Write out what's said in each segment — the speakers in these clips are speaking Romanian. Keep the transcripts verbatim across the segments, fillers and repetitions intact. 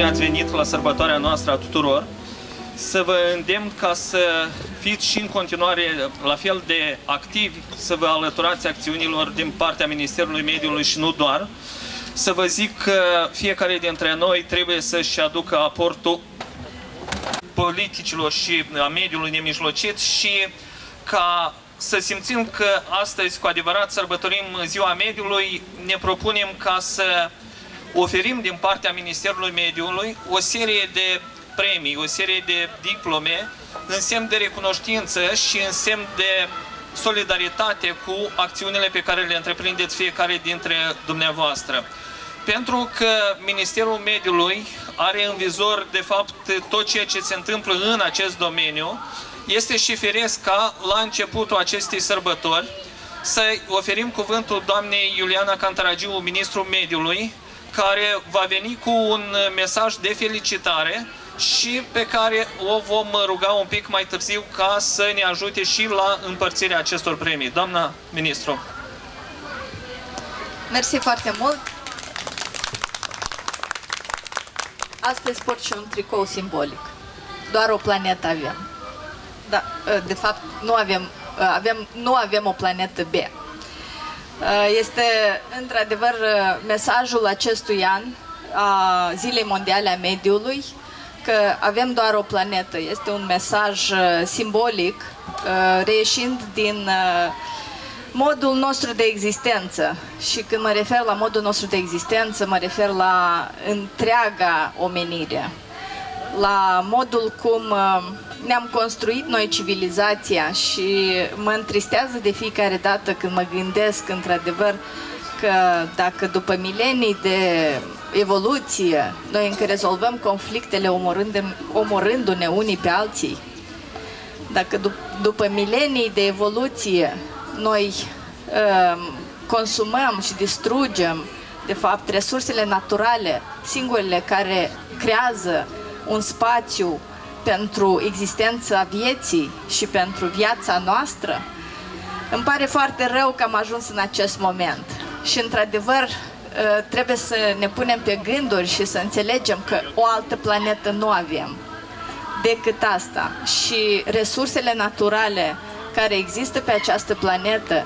bine ați venit la sărbătoarea noastră a tuturor. Să vă îndemn ca să fiți și în continuare la fel de activi, să vă alăturați acțiunilor din partea Ministerului Mediului și nu doar. Să vă zic că fiecare dintre noi trebuie să-și aducă aportul politicilor și a mediului nemijlocit și ca să simțim că astăzi cu adevărat sărbătorim Ziua Mediului, ne propunem ca să oferim din partea Ministerului Mediului o serie de premii, o serie de diplome în semn de recunoștință și în semn de solidaritate cu acțiunile pe care le întreprindeți fiecare dintre dumneavoastră. Pentru că Ministerul Mediului are în vizor, de fapt, tot ceea ce se întâmplă în acest domeniu, este și firesc ca, la începutul acestei sărbători, să oferim cuvântul doamnei Iuliana Cantaragiu, Ministrul Mediului, care va veni cu un mesaj de felicitare și pe care o vom ruga un pic mai târziu ca să ne ajute și la împărțirea acestor premii. Doamna Ministru. Mersi foarte mult. Astăzi port și un tricou simbolic. Doar o planetă avem. Da, de fapt, nu avem, avem, nu avem o planetă B. Este, într-adevăr, mesajul acestui an a Zilei Mondiale a Mediului, că avem doar o planetă. Este un mesaj simbolic, reieșind din modul nostru de existență. Și când mă refer la modul nostru de existență, mă refer la întreaga omenire, la modul cum ne-am construit noi civilizația și mă întristează de fiecare dată când mă gândesc, într-adevăr, că dacă după milenii de evoluție noi încă rezolvăm conflictele omorându-ne unii pe alții, dacă dup- după milenii de evoluție noi uh, consumăm și distrugem, de fapt, resursele naturale, singurele care creează un spațiu pentru existența vieții și pentru viața noastră, îmi pare foarte rău că am ajuns în acest moment. Și, într-adevăr, trebuie să ne punem pe gânduri și să înțelegem că o altă planetă nu avem decât asta. Și resursele naturale care există pe această planetă,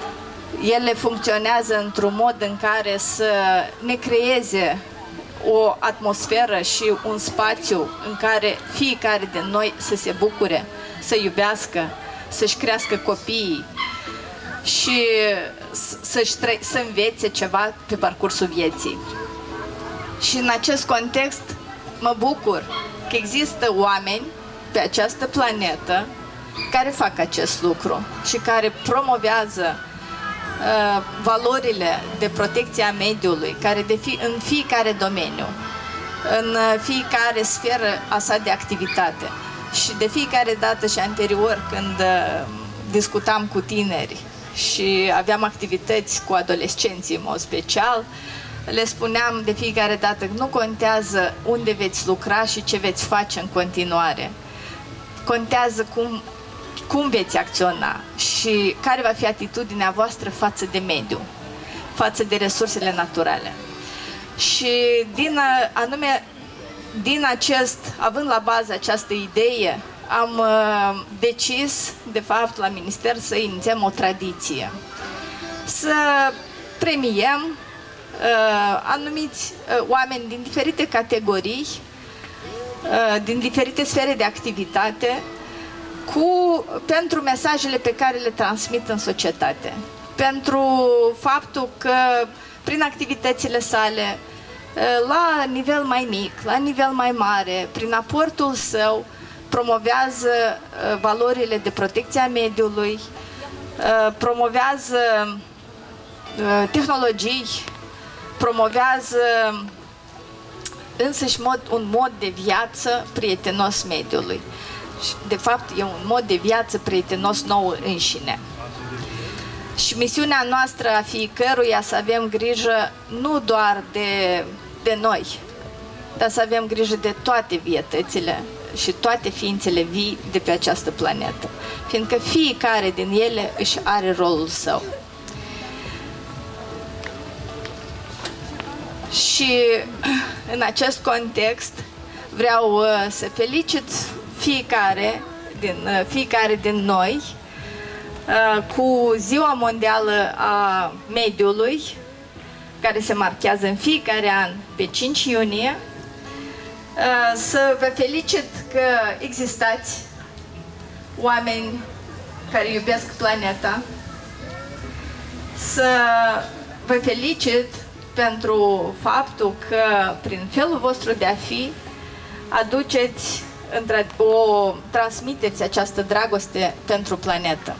ele funcționează într-un mod în care să ne creeze o atmosferă și un spațiu în care fiecare din noi să se bucure, să iubească, să-și crească copiii și să-și să învețe ceva pe parcursul vieții. Și în acest context mă bucur că există oameni pe această planetă care fac acest lucru și care promovează uh, valorile de protecție a mediului, care de fi, în fiecare domeniu, în fiecare sferă a sa de activitate. Și de fiecare dată și anterior, când uh, discutam cu tineri și aveam activități cu adolescenții în mod special, le spuneam de fiecare dată că nu contează unde veți lucra și ce veți face în continuare. Contează cum, cum veți acționa și care va fi atitudinea voastră față de mediu, față de resursele naturale. Și din, anume, din acest, având la bază această idee, am uh, decis, de fapt, la Minister să inițiem o tradiție. Să premiem uh, anumiți uh, oameni din diferite categorii, uh, din diferite sfere de activitate, cu, pentru mesajele pe care le transmit în societate. Pentru faptul că, prin activitățile sale, uh, la nivel mai mic, la nivel mai mare, prin aportul său, promovează uh, valorile de protecție a mediului, uh, promovează uh, tehnologii, promovează însăși mod, un mod de viață prietenos mediului. Și, de fapt, e un mod de viață prietenos nouă înșine. Și misiunea noastră a fiecăruia să avem grijă nu doar de, de noi, dar să avem grijă de toate vietățile și toate ființele vii de pe această planetă, fiindcă fiecare din ele își are rolul său. Și în acest context vreau uh, să felicit fiecare din, uh, fiecare din noi uh, cu Ziua Mondială a Mediului, care se marchează în fiecare an pe cinci iunie. Uh, să vă felicit că existați oameni care iubesc planeta. Să vă felicit pentru faptul că prin felul vostru de a fi aduceți, o transmiteți această dragoste pentru planetă.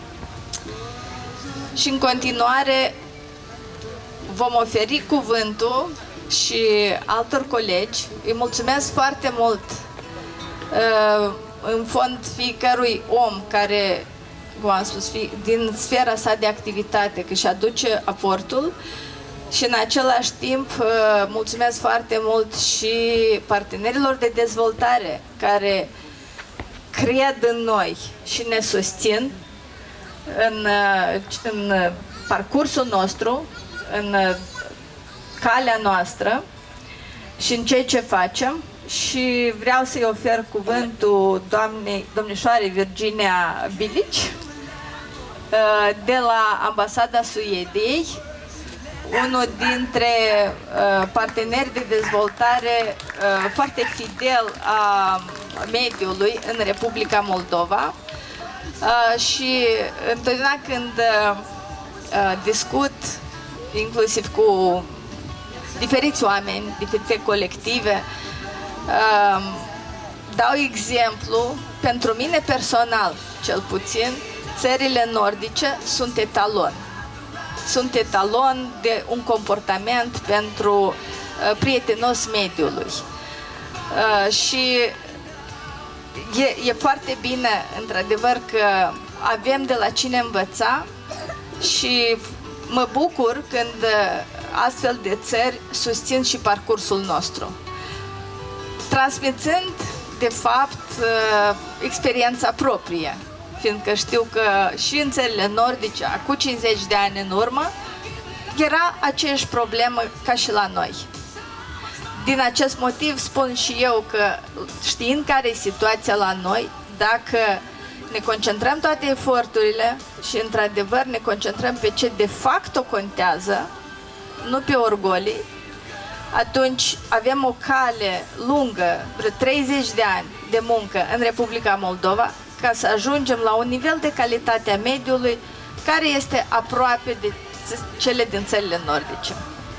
Și în continuare vom oferi cuvântul și altor colegi. Îi mulțumesc foarte mult în fond fiecărui om care, cum am spus, din sfera sa de activitate, că își aduce aportul. Și în același timp mulțumesc foarte mult și partenerilor de dezvoltare care cred în noi și ne susțin în, în parcursul nostru, în calea noastră și în ceea ce facem. Și vreau să-i ofer cuvântul doamnei, domnișoarei Virginia Bilici de la Ambasada Suediei, unul dintre uh, parteneri de dezvoltare uh, foarte fidel a mediului în Republica Moldova. Uh, și întotdeauna când uh, discut, inclusiv cu diferiți oameni, diferite colective, uh, dau exemplu, pentru mine personal, cel puțin, țările nordice sunt etalon. Sunt etalon de un comportament pentru uh, prietenos mediului. Uh, și e, e foarte bine, într-adevăr, că avem de la cine învăța și mă bucur când uh, astfel de țări susțin și parcursul nostru, transmițând, de fapt, uh, experiența proprie. Fiindcă știu că și în țările nordice, acum cincizeci de ani în urmă, era aceeași problemă ca și la noi. Din acest motiv spun și eu că, știind care e situația la noi, dacă ne concentrăm toate eforturile și într-adevăr ne concentrăm pe ce de fapt o contează, nu pe orgolii, atunci avem o cale lungă, vreo treizeci de ani de muncă în Republica Moldova, ca să ajungem la un nivel de calitate a mediului care este aproape de cele din țările nordice.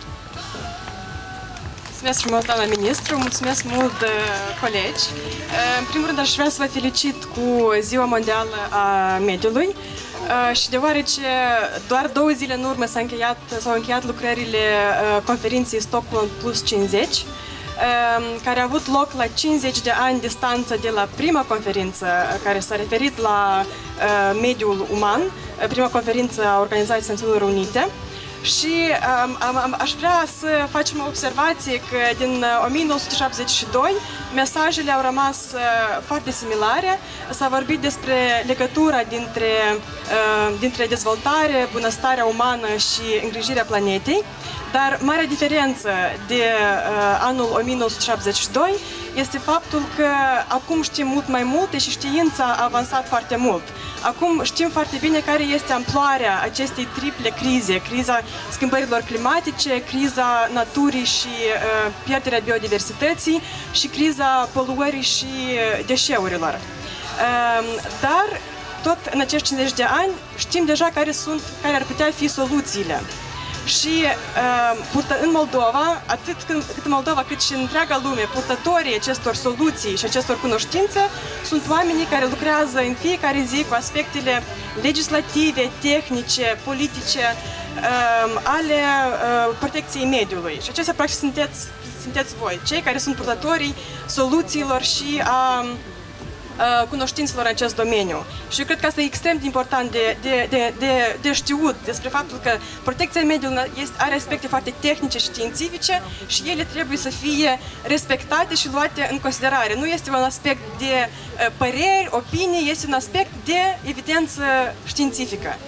Mulțumesc frumos, doamna ministru, mulțumesc mult, colegi. În primul rând, aș vrea să vă felicit cu Ziua Mondială a Mediului și deoarece doar două zile în urmă s-au încheiat, s-au încheiat lucrările conferinței Stockholm Plus cincizeci, care a avut loc la cincizeci de ani distanță de la prima conferință care s-a referit la uh, mediul uman, prima conferință a Organizației Națiunilor Unite. Și um, am, aș vrea să facem o observație că din o mie nouă sute șaptezeci și doi mesajele au rămas uh, foarte similare. S-a vorbit despre legătura dintre, uh, dintre dezvoltare, bunăstarea umană și îngrijirea planetei. Dar marea diferență de uh, anul o mie nouă sute șaptezeci și doi este faptul că acum știm mult mai multe și știința a avansat foarte mult. Acum știm foarte bine care este amploarea acestei triple crize, criza schimbărilor climatice, criza naturii și uh, pierderea biodiversității și criza poluării și deșeurilor. Uh, dar tot în acești cincizeci de ani știm deja care sunt, care ar putea fi soluțiile. Și uh, în Moldova, atât cât în Moldova cât și în întreaga lume, purtătorii acestor soluții și acestor cunoștințe sunt oamenii care lucrează în fiecare zi cu aspectele legislative, tehnice, politice uh, ale uh, protecției mediului. Și acestea, practic, sunteți, sunteți voi, cei care sunt purtătorii soluțiilor și a cunoștințelor în acest domeniu. Și eu cred că asta e extrem de important de, de, de, de, de știut despre faptul că protecția mediului este, are aspecte foarte tehnice și științifice și ele trebuie să fie respectate și luate în considerare. Nu este un aspect de uh, păreri, opinii, este un aspect de evidență științifică.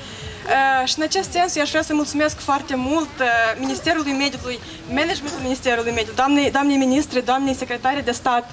Și în acest sens, eu aș vrea să mulțumesc foarte mult Ministerului Mediului, managementul Ministerului Mediului, doamnei, doamnei ministre, doamnei secretare de stat,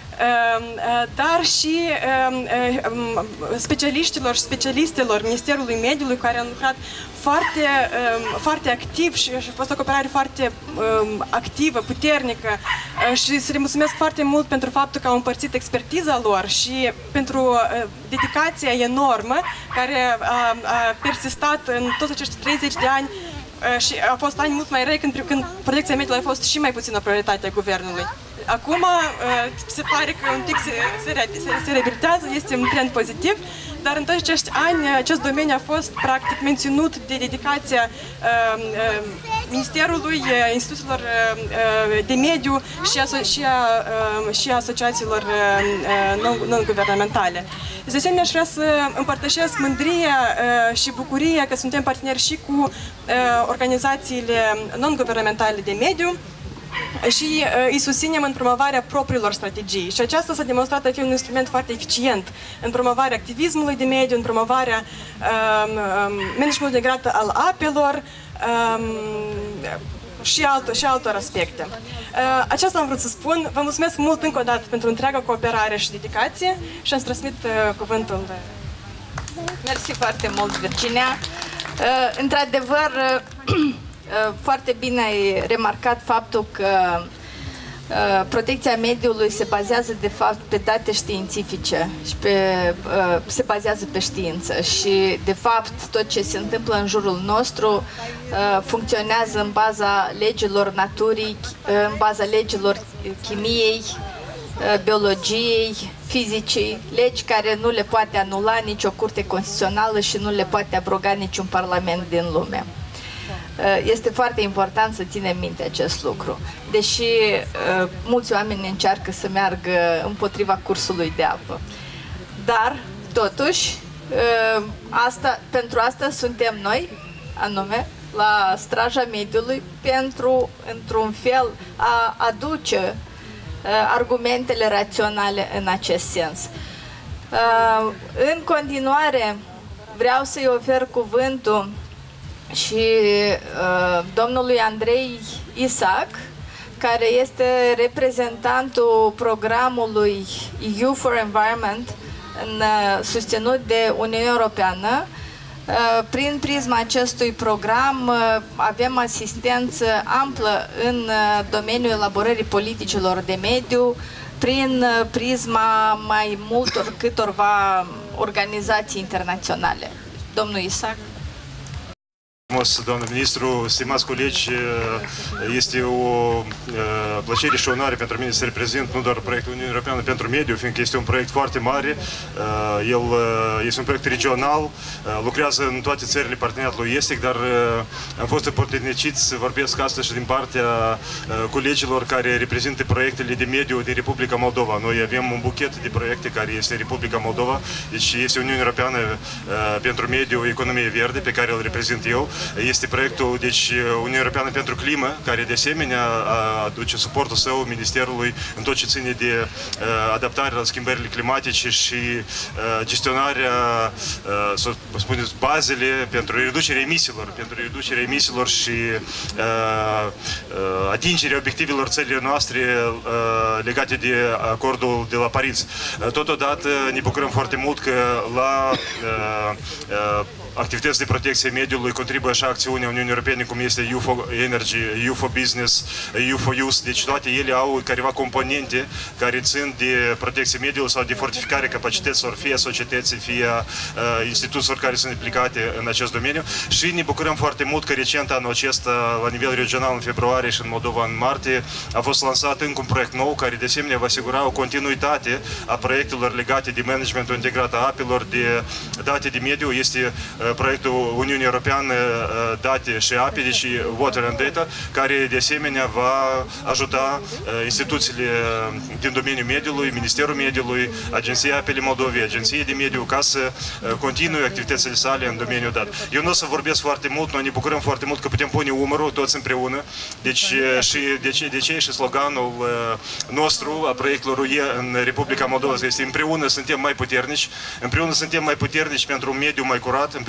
dar și specialiștilor și specialistelor Ministerului Mediului care au lucrat foarte, foarte activ și a fost o cooperare foarte activă, puternică și să le mulțumesc foarte mult pentru faptul că au împărțit expertiza lor și pentru dedicația enormă care a, a persistat în toți acești treizeci de ani și au fost ani mult mai răi când, când protecția mediului a fost și mai puțin o prioritate a guvernului. Acum se pare că un pic se, se, se, se reabilitează, este un trend pozitiv, dar în toți acești ani acest domeniu a fost practic menținut de dedicația uh, uh, Ministerului, uh, instituțiilor uh, de mediu și a, și a, uh, și a asociațiilor uh, non-guvernamentale. De asemenea, aș vrea să împărtășesc mândria uh, și bucuria că suntem parteneri și cu uh, organizațiile non-guvernamentale de mediu și uh, îi susținem în promovarea propriilor strategii. Și aceasta s-a demonstrat a fi un instrument foarte eficient în promovarea activismului de mediu, în promovarea uh, managementului integrat al apelor uh, și, alt, și altor aspecte. Uh, aceasta am vrut să spun. Vă mulțumesc mult încă o dată pentru întreaga cooperare și dedicație și îți transmit uh, cuvântul. Mersi foarte mult, Virginia. Uh, într-adevăr, uh, foarte bine ai remarcat faptul că uh, protecția mediului se bazează de fapt pe date științifice și pe, uh, se bazează pe știință și de fapt tot ce se întâmplă în jurul nostru uh, funcționează în baza legilor naturii, uh, în baza legilor chimiei, uh, biologiei, fizicii, legi care nu le poate anula nicio curte constituțională și nu le poate abroga niciun parlament din lume. Este foarte important să ținem minte acest lucru. Deși uh, mulți oameni încearcă să meargă împotriva cursului de apă. Dar, totuși, uh, asta, pentru asta suntem noi, anume, la Straja Mediului, pentru, într-un fel, a aduce uh, argumentele raționale în acest sens. Uh, în continuare, vreau să-i ofer cuvântul și uh, domnului Andrei Isac, care este reprezentantul programului E U for Environment în, uh, susținut de Uniunea Europeană. Uh, prin prisma acestui program uh, avem asistență amplă în uh, domeniul elaborării politicilor de mediu, prin uh, prisma mai multor câtorva organizații internaționale. Domnul Isac. Doamnă ministru, stimați colegi, este o plăcere și onoare pentru mine să reprezint nu doar proiectul Uniunii Europeană pentru mediu, fiindcă este un proiect foarte mare, el este un proiect regional, lucrează în toate țările parteneriatului estic, dar am fost oportunicit să vorbesc astăzi și din partea colegilor care reprezintă proiectele de mediu din Republica Moldova. Noi avem un buchet de proiecte care este Republica Moldova, deci este Uniunea Europeană pentru mediu, economie verde, pe care îl reprezint eu. Este proiectul, deci, Uniunea Europeană pentru Climă, care de asemenea aduce suportul său Ministerului în tot ce ține de uh, adaptare la schimbările climatice și uh, gestionarea, uh, să spuneți, bazele pentru reducerea emisiilor, pentru reducerea emisiilor și uh, uh, atingerea obiectivelor țărilor noastre uh, legate de acordul de la Paris. Uh, totodată ne bucurăm foarte mult că la uh, uh, activități de protecție a mediului contribuie așa acțiunea Uniunii Europene, cum este E U for Energy, E U for Business, E U for Use. Deci toate ele au careva componente care țin de protecție mediului sau de fortificarea capacităților, fie a societății, fie a uh, instituțiilor care sunt implicate în acest domeniu. Și ne bucurăm foarte mult că recent anul acesta, la nivel regional, în februarie și în Moldova în martie, a fost lansat încă un proiect nou care de asemenea va asigura o continuitate a proiectelor legate de managementul integrat a apelor, de date de mediu. Este proiectul Uniunii Europeană Date și Ape, deci Water and Data, care de asemenea va ajuta instituțiile din domeniul mediului, Ministerul Mediului, Agenția Apele Moldovei, Agenția de Mediu, ca să continue activitățile sale în domeniul dat. Eu nu o să vorbesc foarte mult, noi ne bucurăm foarte mult că putem pune umărul toți împreună, deci și de ce, de ce și sloganul nostru a proiectelor U E în Republica Moldova este: împreună suntem mai puternici, împreună suntem mai puternici pentru un mediu mai curat, împreună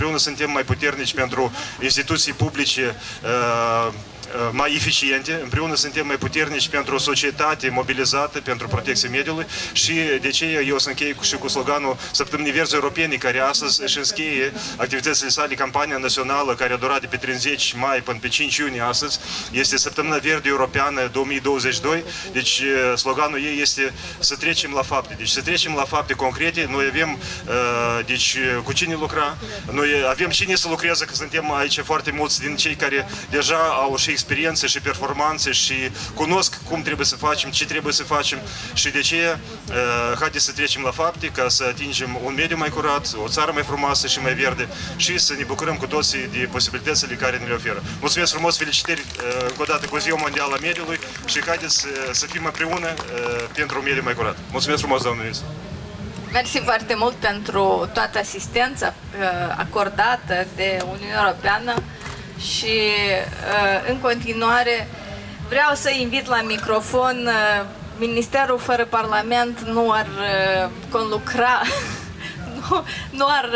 împreună suntem mai puternici pentru instituții publice mai eficiente, împreună suntem mai puternici pentru o societate mobilizată, pentru protecția mediului și de ce eu să închei și cu sloganul Săptămânii Verzi Europene, care astăzi își încheie activitățile sale, campania națională care a durat de pe treizeci mai până pe cinci iunie astăzi, este Săptămâna Verde Europeană două mii douăzeci și doi, deci sloganul ei este să trecem la fapte, deci să trecem la fapte concrete, noi avem deci cu cine lucra, noi avem cine să lucreze, că suntem aici foarte mulți din cei care deja au și experiențe și performanțe și cunosc cum trebuie să facem, ce trebuie să facem și de ce uh, haideți să trecem la fapte ca să atingem un mediu mai curat, o țară mai frumoasă și mai verde și să ne bucurăm cu toții de posibilitățile care ne le oferă. Mulțumesc frumos, felicitări uh, încă o dată cu Ziua Mondială a Mediului și haideți uh, să fim împreună uh, pentru un mediu mai curat. Mulțumesc frumos, doamnă ministru! Mersi foarte mult pentru toată asistența uh, acordată de Uniunea Europeană și în continuare vreau să invit la microfon Ministerul fără Parlament nu ar conlucra, nu, nu ar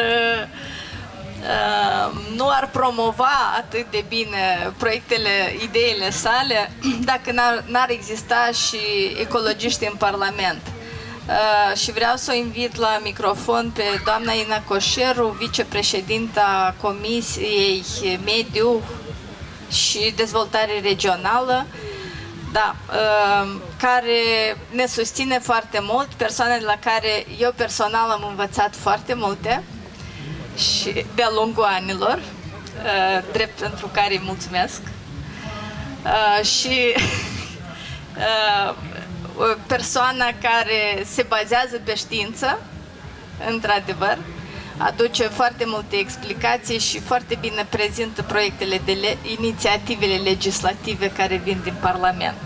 nu ar promova atât de bine proiectele, ideile sale dacă n-ar exista și ecologiști în Parlament. Uh, și vreau să o invit la microfon pe doamna Ina Coșeru, vicepreședinta Comisiei Mediu și Dezvoltare Regională, da, uh, care ne susține foarte mult, persoane de la care eu personal am învățat foarte multe și de-a lungul anilor, uh, drept pentru care îi mulțumesc. Uh, și uh, persoana care se bazează pe știință, într-adevăr, aduce foarte multe explicații și foarte bine prezintă proiectele de le inițiativele legislative care vin din Parlament.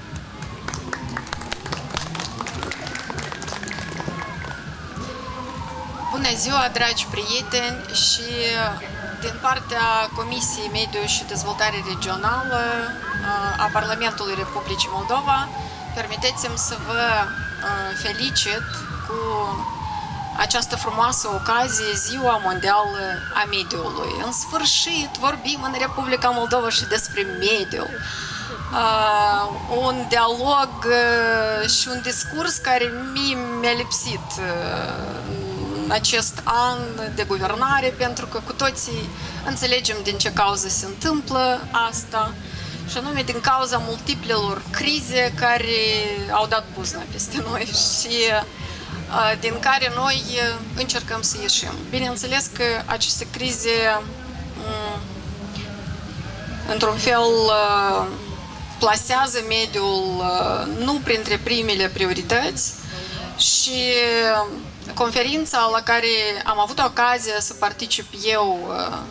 Bună ziua, dragi prieteni, și din partea Comisiei Mediu și Dezvoltare Regională a Parlamentului Republicii Moldova, permiteți-mi să vă felicit cu această frumoasă ocazie, Ziua Mondială a Mediului. În sfârșit vorbim în Republica Moldova și despre mediu. Uh, un dialog uh, și un discurs care mie mi-a lipsit uh, în acest an de guvernare, pentru că cu toții înțelegem din ce cauză se întâmplă asta, și anume din cauza multiplelor crize care au dat buzna peste noi și uh, din care noi încercăm să ieșim. Bineînțeles că aceste crize um, într-un fel uh, plasează mediul nu printre primele priorități și conferința la care am avut ocazia să particip eu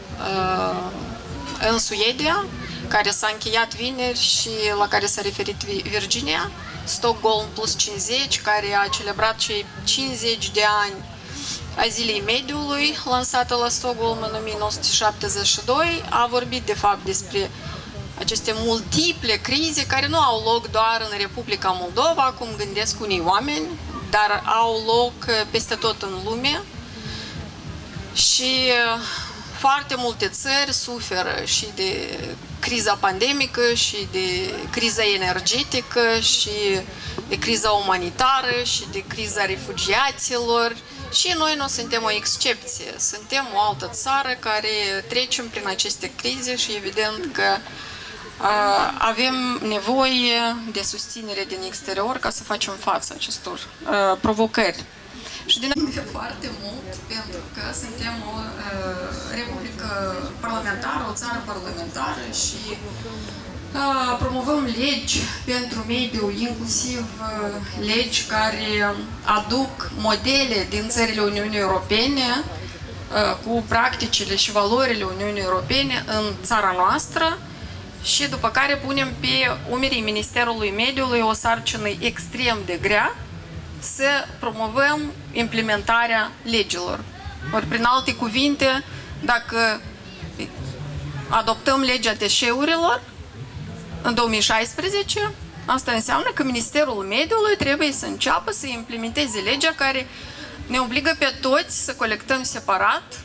în Suedia, care s-a încheiat vineri și la care s-a referit Virginia, Stockholm plus cincizeci, care a celebrat cei cincizeci de ani a Zilei Mediului, lansată la Stockholm în o mie nouă sute șaptezeci și doi, a vorbit de fapt despre aceste multiple crize care nu au loc doar în Republica Moldova, cum gândesc unii oameni, dar au loc peste tot în lume și foarte multe țări suferă și de criza pandemică și de criza energetică și de criza umanitară și de criza refugiaților și noi nu suntem o excepție. Suntem o altă țară care trecem prin aceste crize și evident că Uh, avem nevoie de susținere din exterior ca să facem față acestor uh, provocări. Și din foarte mult pentru că suntem o uh, republică parlamentară, o țară parlamentară și uh, promovăm legi pentru mediu, inclusiv uh, legi care aduc modele din țările Uniunii Europene uh, cu practicile și valorile Uniunii Europene în țara noastră. Și după care punem pe umerii Ministerului Mediului o sarcină extrem de grea să promovăm implementarea legilor. Ori, prin alte cuvinte, dacă adoptăm legea deșeurilor în două mii șaisprezece, asta înseamnă că Ministerul Mediului trebuie să înceapă să implementeze legea care ne obligă pe toți să colectăm separat,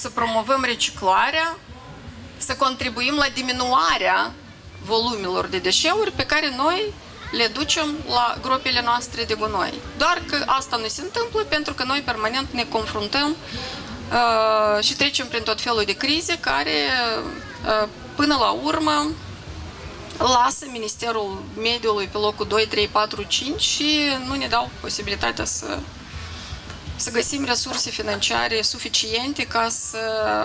să promovăm reciclarea, să contribuim la diminuarea volumilor de deșeuri pe care noi le ducem la gropile noastre de gunoi. Doar că asta nu se întâmplă pentru că noi permanent ne confruntăm uh, și trecem prin tot felul de crize care uh, până la urmă lasă Ministerul Mediului pe locul doi, trei, patru, cinci și nu ne dau posibilitatea să, să găsim resurse financiare suficiente ca să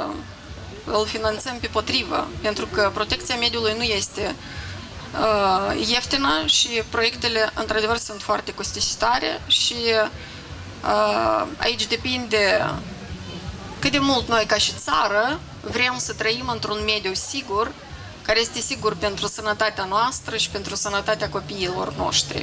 îl finanțăm pe potrivă, pentru că protecția mediului nu este uh, ieftină și proiectele într-adevăr sunt foarte costisitoare și uh, aici depinde cât de mult noi ca și țară vrem să trăim într-un mediu sigur, care este sigur pentru sănătatea noastră și pentru sănătatea copiilor noștri.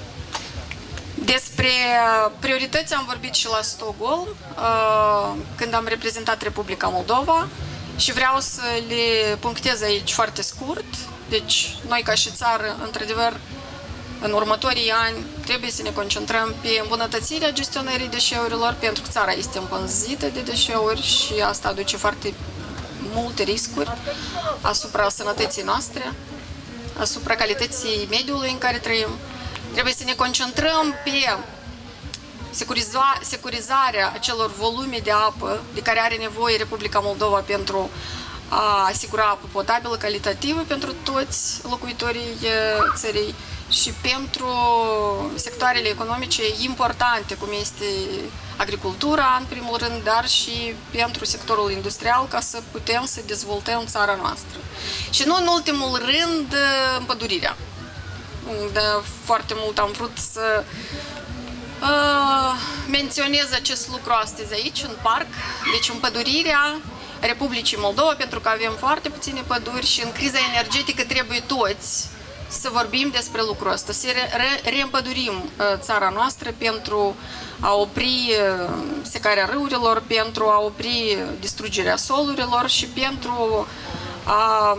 Despre priorități am vorbit și la Stockholm, când am reprezentat Republica Moldova și vreau să le punctez aici foarte scurt. Deci, noi ca și țară, într-adevăr, în următorii ani trebuie să ne concentrăm pe îmbunătățirea gestionării deșeurilor, pentru că țara este împânzită de deșeuri și asta aduce foarte multe riscuri asupra sănătății noastre, asupra calității mediului în care trăim. Trebuie să ne concentrăm pe securiza, securizarea acelor volume de apă de care are nevoie Republica Moldova pentru a asigura apă potabilă, calitativă pentru toți locuitorii țării și pentru sectoarele economice importante, cum este agricultura, în primul rând, dar și pentru sectorul industrial, ca să putem să dezvoltăm țara noastră. Și nu în ultimul rând, împădurirea. De foarte mult am vrut să uh, menționez acest lucru astăzi aici, în parc. Deci împădurirea Republicii Moldova, pentru că avem foarte puține păduri și în criza energetică trebuie toți să vorbim despre lucrul ăsta, să re reîmpădurim uh, țara noastră pentru a opri uh, secarea râurilor, pentru a opri distrugerea solurilor și pentru a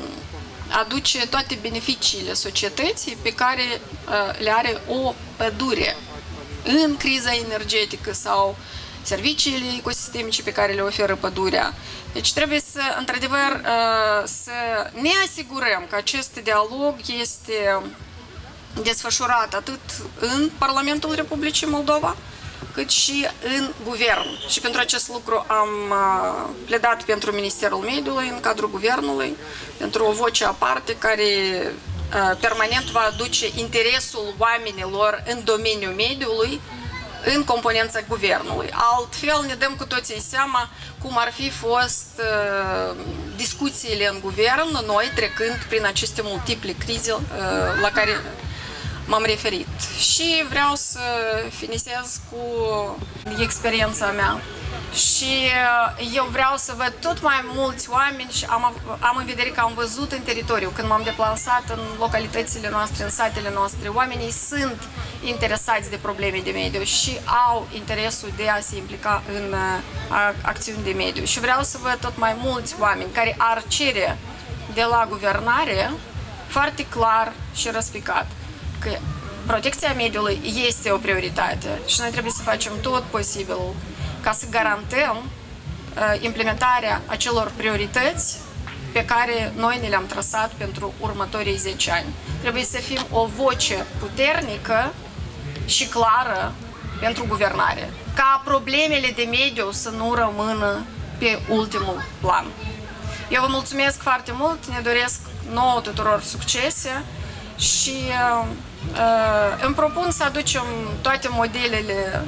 aduce toate beneficiile societății pe care uh, le are o pădure în criza energetică sau serviciile ecosistemice pe care le oferă pădurea. Deci trebuie să, într-adevăr, să ne asigurăm că acest dialog este desfășurat atât în Parlamentul Republicii Moldova, cât și în guvern. Și pentru acest lucru am pledat pentru Ministerul Mediului în cadrul guvernului, pentru o voce aparte care permanent va aduce interesul oamenilor în domeniul mediului în componența guvernului. Altfel ne dăm cu toții seama cum ar fi fost uh, discuțiile în guvern, noi trecând prin aceste multiple crize uh, la care m-am referit. Și vreau să finisez cu experiența mea. Și eu vreau să văd tot mai mulți oameni și am, am în vedere că am văzut în teritoriu, când m-am deplasat în localitățile noastre, în satele noastre, oamenii sunt interesați de probleme de mediu și au interesul de a se implica în acțiuni de mediu. Și vreau să văd tot mai mulți oameni care ar cere de la guvernare foarte clar și răspicat că protecția mediului este o prioritate și noi trebuie să facem tot posibilul ca să garantăm uh, implementarea acelor priorități pe care noi ne le-am trasat pentru următorii zece ani. Trebuie să fim o voce puternică și clară pentru guvernare, ca problemele de mediu să nu rămână pe ultimul plan. Eu vă mulțumesc foarte mult, ne doresc nouă tuturor succese și uh, uh, îmi propun să aducem toate modelele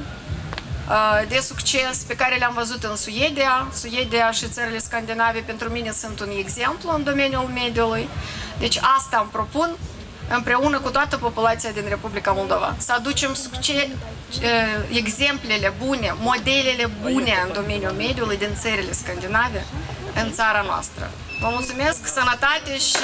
de succes pe care le-am văzut în Suedia. Suedia și țările scandinave pentru mine sunt un exemplu în domeniul mediului. Deci asta îmi propun împreună cu toată populația din Republica Moldova. Să aducem succes, exemplele bune, modelele bune în domeniul mediului din țările scandinave în țara noastră. Vă mulțumesc, sănătate și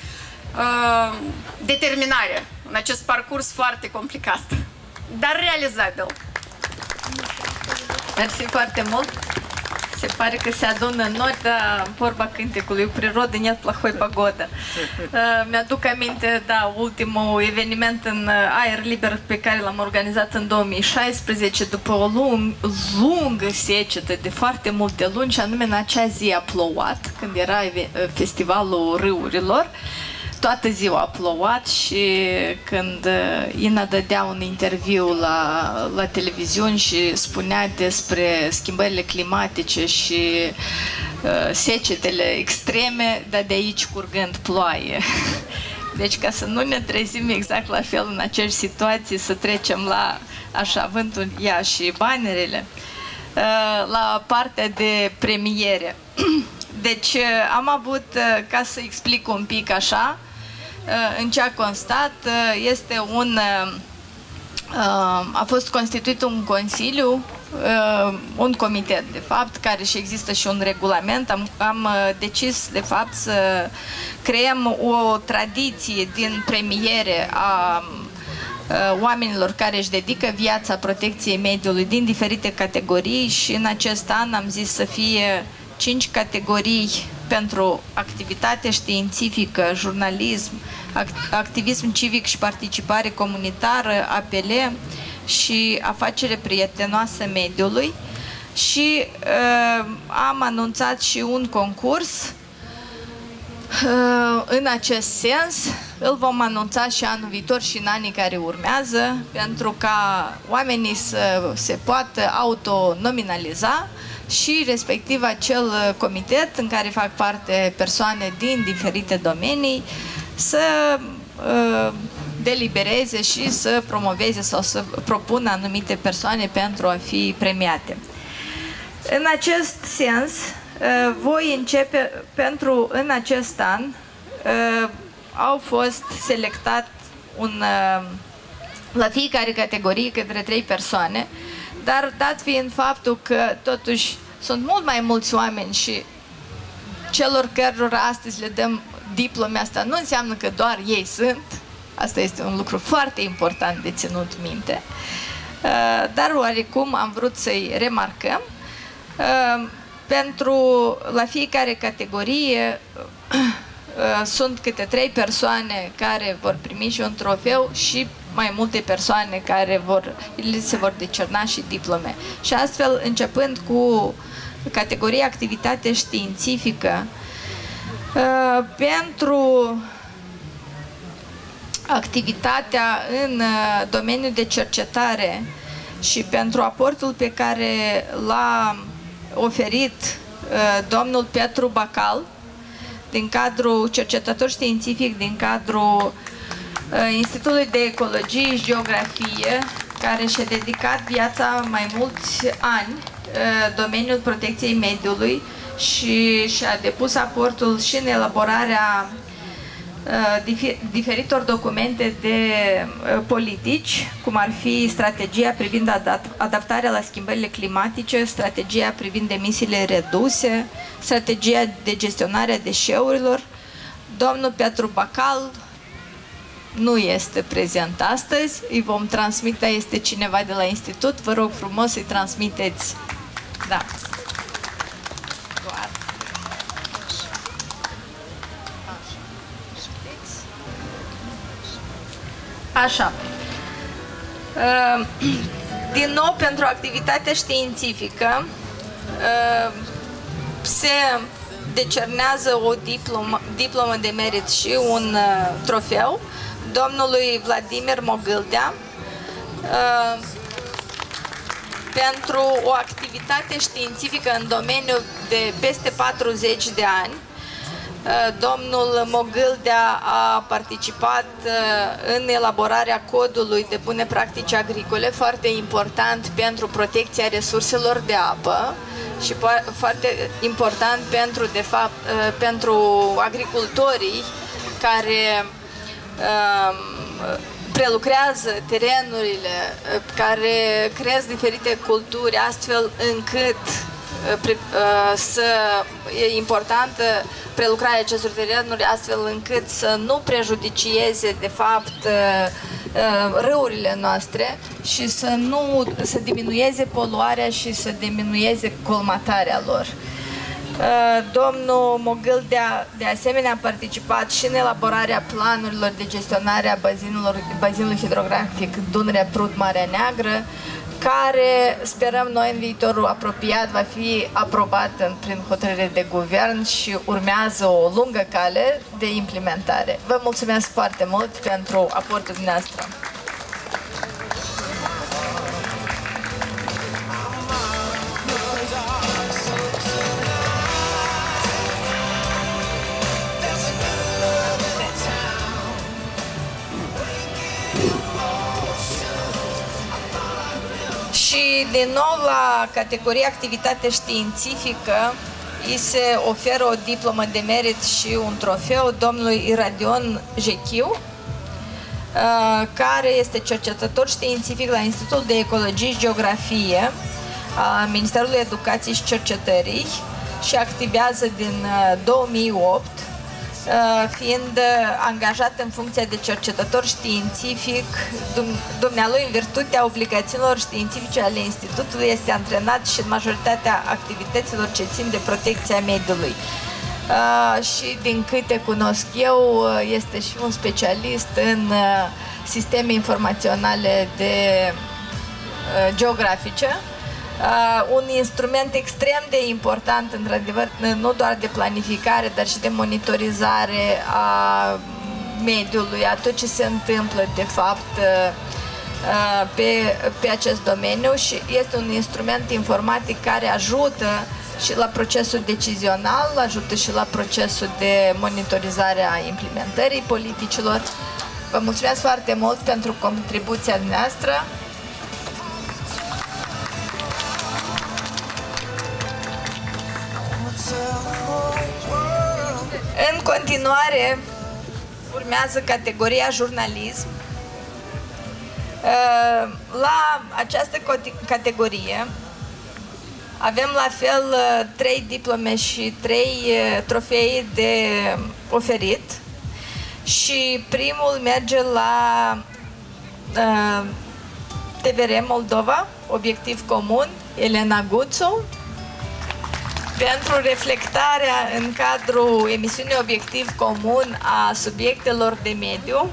uh, determinare în acest parcurs foarte complicat, dar realizabil. Mersi foarte mult! Se pare că se adună nori, dar vorba cântecului, природа нет плохой погоды. Mi-aduc aminte, da, ultimul eveniment în aer liber pe care l-am organizat în două mii șaisprezece, după o lung, lungă secetă de foarte multe luni, și anume în acea zi a plouat, când era festivalul râurilor. Toată ziua a plouat și când Ina dădea un interviu la, la televiziuni și spunea despre schimbările climatice și uh, secetele extreme, dar de aici curgând ploaie. Deci ca să nu ne trezim exact la fel în aceeași situații, să trecem la așa vântul ia și banerele, uh, la partea de premiere. Deci am avut, ca să explic un pic așa, în ce a constat, este un, a fost constituit un consiliu, un comitet, de fapt, care și există și un regulament. Am, am decis, de fapt, să creăm o tradiție din premiere a oamenilor care își dedică viața protecției mediului din diferite categorii, și în acest an am zis să fie cinci categorii pentru activitate științifică, jurnalism, activism civic și participare comunitară, A P L și afacere prietenoasă mediului. Și uh, am anunțat și un concurs uh, în acest sens. Îl vom anunța și anul viitor și în anii care urmează, pentru ca oamenii să se poată autonominaliza și respectiv acel comitet în care fac parte persoane din diferite domenii să uh, delibereze și să promoveze sau să propună anumite persoane pentru a fi premiate. În acest sens, uh, voi începe pentru în acest an uh, au fost selectat un, uh, la fiecare categorie către trei persoane, dar dat fiind faptul că totuși sunt mult mai mulți oameni și celor cărora astăzi le dăm diplome, asta nu înseamnă că doar ei sunt, asta este un lucru foarte important de ținut minte, dar oarecum am vrut să-i remarcăm. Pentru la fiecare categorie sunt câte trei persoane care vor primi și un trofeu și mai multe persoane care vor, li se vor decerna și diplome. Și astfel, începând cu categoria activitate științifică, pentru activitatea în domeniul de cercetare și pentru aportul pe care l-a oferit domnul Petru Bacal, din cadrul cercetător științific din cadrul Institutului de Ecologie și Geografie, care și-a dedicat viața mai mulți ani domeniul protecției mediului și și-a depus aportul și în elaborarea diferitor documente de politici, cum ar fi strategia privind adaptarea la schimbările climatice, strategia privind emisiile reduse, strategia de gestionare a deșeurilor. Domnul Petru Bacal nu este prezent astăzi, îi vom transmite, este cineva de la institut, vă rog frumos să-i transmiteți. Da. Doar. Așa. Din nou, pentru activitatea științifică se decernează o diplomă, diplomă de merit și un trofeu domnului Vladimir Mogâldea pentru o activitate științifică în domeniul de peste patruzeci de ani. Domnul Mogâldea a participat în elaborarea codului de bune practici agricole, foarte important pentru protecția resurselor de apă și foarte important pentru, de fapt, pentru agricultorii care prelucrează terenurile, care creează diferite culturi, astfel încât să e importantă prelucrarea acestor terenuri, astfel încât să nu prejudicieze de fapt râurile noastre, și să nu să diminueze poluarea și să diminueze colmatarea lor. Domnul Mogâl de, a, de asemenea a participat și în elaborarea planurilor de gestionare a bazinului hidrografic Dunărea Prut Marea Neagră, care sperăm noi în viitorul apropiat va fi aprobat în, prin hotărâre de guvern și urmează o lungă cale de implementare. Vă mulțumesc foarte mult pentru aportul dumneavoastră. Și din nou la categoria activitate științifică îi se oferă o diplomă de merit și un trofeu domnului Iradion Jechiu, care este cercetător științific la Institutul de Ecologie și Geografie a Ministerului Educației și Cercetării și activează din două mii opt, fiind angajat în funcția de cercetător științific. Dumnealui, în virtutea obligațiilor științifice ale Institutului, este antrenat și în majoritatea activităților ce țin de protecția mediului. Și din câte cunosc eu, este și un specialist în sisteme informaționale de geografice. Uh, un instrument extrem de important, într-adevăr, nu doar de planificare, dar și de monitorizare a mediului, a tot ce se întâmplă, de fapt, uh, pe, pe acest domeniu și este un instrument informatic care ajută și la procesul decizional, ajută și la procesul de monitorizare a implementării politicilor. Vă mulțumesc foarte mult pentru contribuția noastră. În continuare, urmează categoria jurnalism. La această categorie avem la fel trei diplome și trei trofei de oferit și primul merge la T V R Moldova, Obiectiv Comun, Elena Guțu, pentru reflectarea în cadrul emisiunii Obiectiv Comun a subiectelor de mediu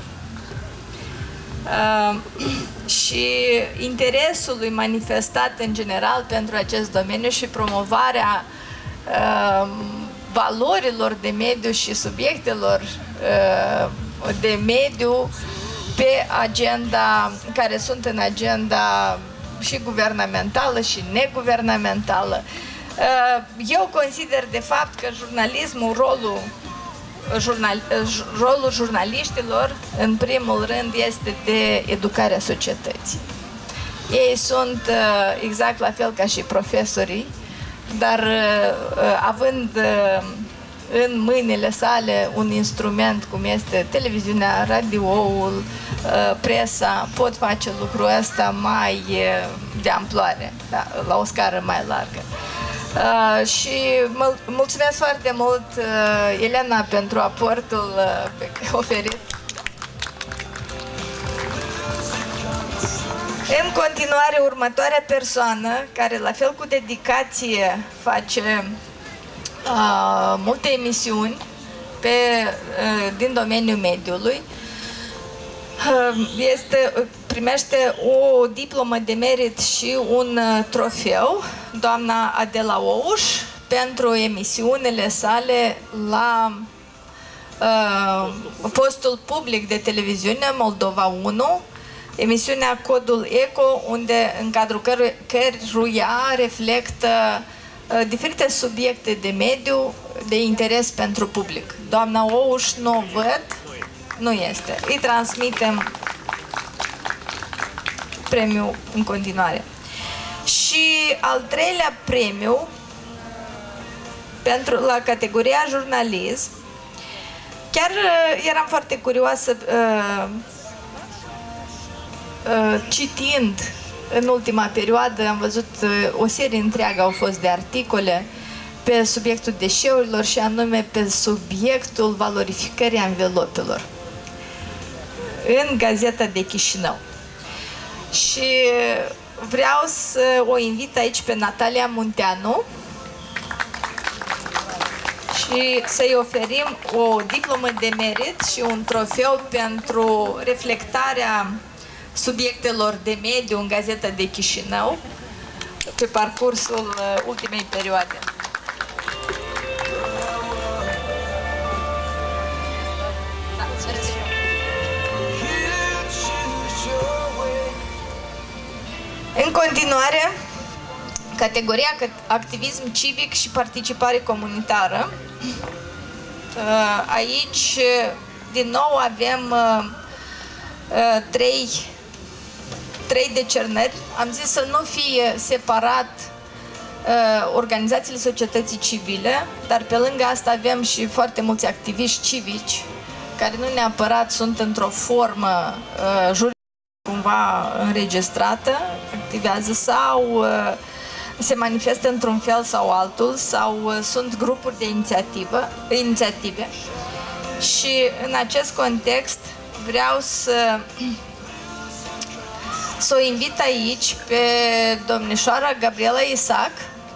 uh, și interesului manifestat în general pentru acest domeniu și promovarea uh, valorilor de mediu și subiectelor uh, de mediu pe agenda, care sunt în agenda și guvernamentală și neguvernamentală. Eu consider de fapt că jurnalismul, rolul, jurnal, rolul jurnaliștilor, în primul rând, este de educarea societății. Ei sunt exact la fel ca și profesorii, dar având în mâinile sale un instrument cum este televiziunea, radioul, presa, pot face lucrul ăsta mai de amploare, da, la o scară mai largă. Uh, și mul mulțumesc foarte mult, uh, Elena, pentru aportul uh, oferit. În continuare, următoarea persoană, care la fel cu dedicație face uh, multe emisiuni pe, uh, din domeniul mediului, uh, este, primește o diplomă de merit și un uh, trofeu, doamna Adela Ouș, pentru emisiunile sale la uh, postul public de televiziune Moldova unu, emisiunea Codul Eco, unde în cadrul căru căruia reflectă uh, diferite subiecte de mediu de interes pentru public. Doamna Ouș nu o văd, nu este. Îi transmitem premiul în continuare. Și al treilea premiu pentru, la categoria jurnalism, chiar uh, eram foarte curioasă uh, uh, citind în ultima perioadă, am văzut uh, o serie întreagă au fost de articole pe subiectul deșeurilor și anume pe subiectul valorificării anvelopelor în Gazeta de Chișinău. Și vreau să o invit aici pe Natalia Munteanu și să-i oferim o diplomă de merit și un trofeu pentru reflectarea subiectelor de mediu în Gazeta de Chișinău pe parcursul ultimei perioade. În continuare, categoria activism civic și participare comunitară. Aici, din nou, avem trei, trei decernări. Am zis să nu fie separat organizațiile societății civile, dar pe lângă asta avem și foarte mulți activiști civici care nu neapărat sunt într-o formă juridică cumva înregistrată, activează sau se manifestă într-un fel sau altul, sau sunt grupuri de inițiativă, inițiative. Și în acest context vreau să, să o invit aici pe domnișoara Gabriela Isac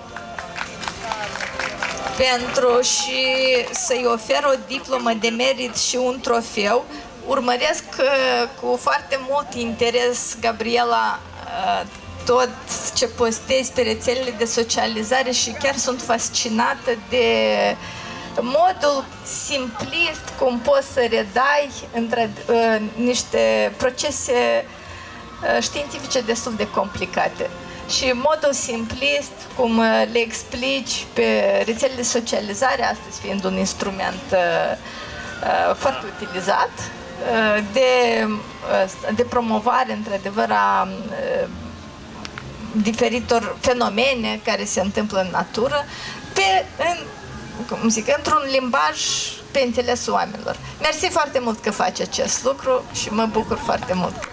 pentru și să-i ofer o diplomă de merit și un trofeu. Urmăresc cu foarte mult interes, Gabriela, tot ce postezi pe rețelele de socializare și chiar sunt fascinată de modul simplist cum poți să redai între uh, niște procese uh, științifice destul de complicate. Și modul simplist cum uh, le explici pe rețelele de socializare, astăzi fiind un instrument uh, uh, foarte utilizat, uh, de, uh, de promovare, într-adevăr, a uh, diferitor fenomene care se întâmplă în natură, pe, în, cum zic, într-un limbaj pe înțelesul oamenilor. Mersi foarte mult că faci acest lucru și mă bucur foarte mult.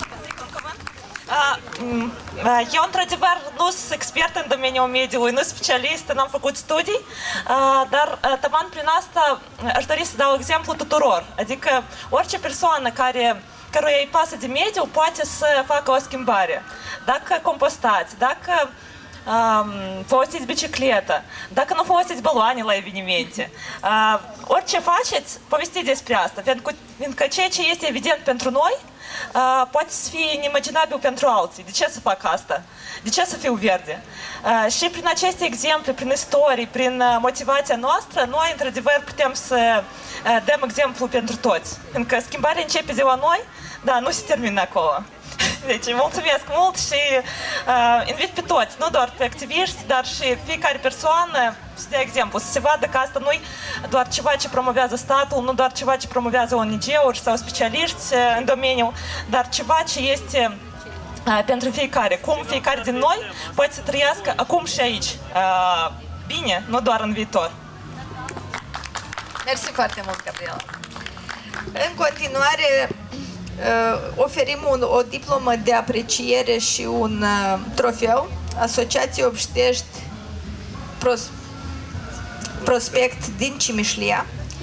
Eu, într-adevăr, nu sunt expert în domeniul mediului, nu specialist, n-am făcut studii, dar, taman prin asta, aș dori să dau exemplu tuturor. Adică, orice persoană care căruia îi pasă de mediu poate să facă o schimbare. Dacă compostați, dacă um, folosiți bicicletă, dacă nu folosiți baloane la evenimente, uh, orice faceți, povestiți despre asta, pentru că ceea ce este evident pentru noi uh, poate să fie inimaginabil pentru alții. De ce să fac asta? De ce să fiu verde? Uh, și prin aceste exemple, prin istorii, prin uh, motivația noastră, noi, într-adevăr, putem să uh, dăm exemplu pentru toți. Pentru că schimbarea începe de la noi, da, nu se termină acolo. Deci, mulțumesc mult și uh, invit pe toți, nu doar pe activiști, dar și fiecare persoană să dea exemplu, să se vadă că asta nu-i doar ceva ce promovează statul, nu doar ceva ce promovează O N G-uri sau specialiști uh, în domeniu, dar ceva ce este uh, pentru fiecare. Cum fiecare din noi poate să trăiască acum și aici. Uh, bine, nu doar în viitor. Mersi foarte mult, Gabriela. În continuare, Uh, oferim un, o diplomă de apreciere și un uh, trofeu Asociației Obștești Pros, Prospect din Cimișlia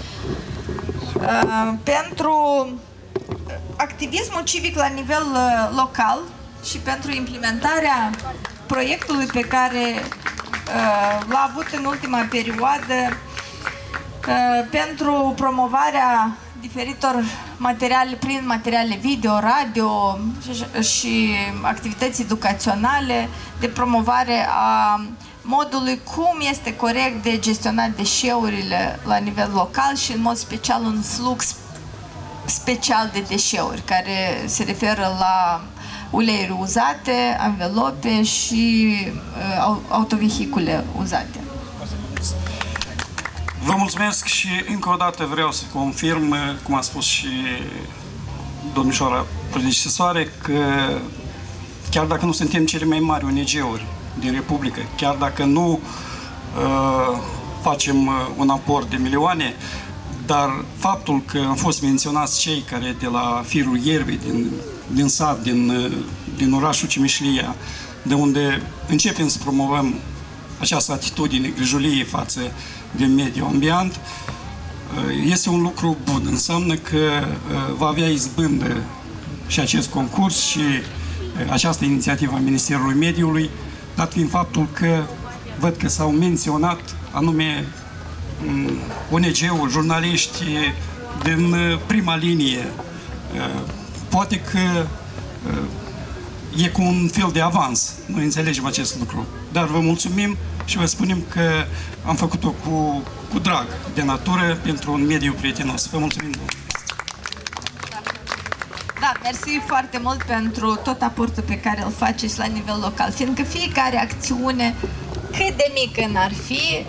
uh, pentru activismul civic la nivel uh, local și pentru implementarea proiectului pe care uh, l-a avut în ultima perioadă uh, pentru promovarea diferitor materiale, prin materiale video, radio și, și activități educaționale de promovare a modului cum este corect de gestionat deșeurile la nivel local și în mod special un flux special de deșeuri care se referă la uleiuri uzate, anvelope și uh, autovehicule uzate. Vă mulțumesc și încă o dată vreau să confirm, cum a spus și domnișoara predecesoare, că chiar dacă nu suntem cele mai mari O N G-uri din Republică, chiar dacă nu uh, facem un aport de milioane, dar faptul că am fost menționați cei care de la firul ierbii, din, din sat, din, din orașul Cimișlia, de unde începem să promovăm această atitudine, grijulie față de mediul ambient, este un lucru bun. Înseamnă că va avea izbândă și acest concurs și această inițiativă a Ministerului Mediului, dat fiind faptul că văd că s-au menționat anume O N G-uri, jurnaliști din prima linie. Poate că e cu un fel de avans, noi înțelegem acest lucru, dar vă mulțumim și vă spunem că am făcut-o cu, cu drag de natură pentru un mediu prietenos. Vă mulțumim mult! Da, mersi foarte mult pentru tot aportul pe care îl faceți la nivel local, fiindcă fiecare acțiune, cât de mică n-ar fi,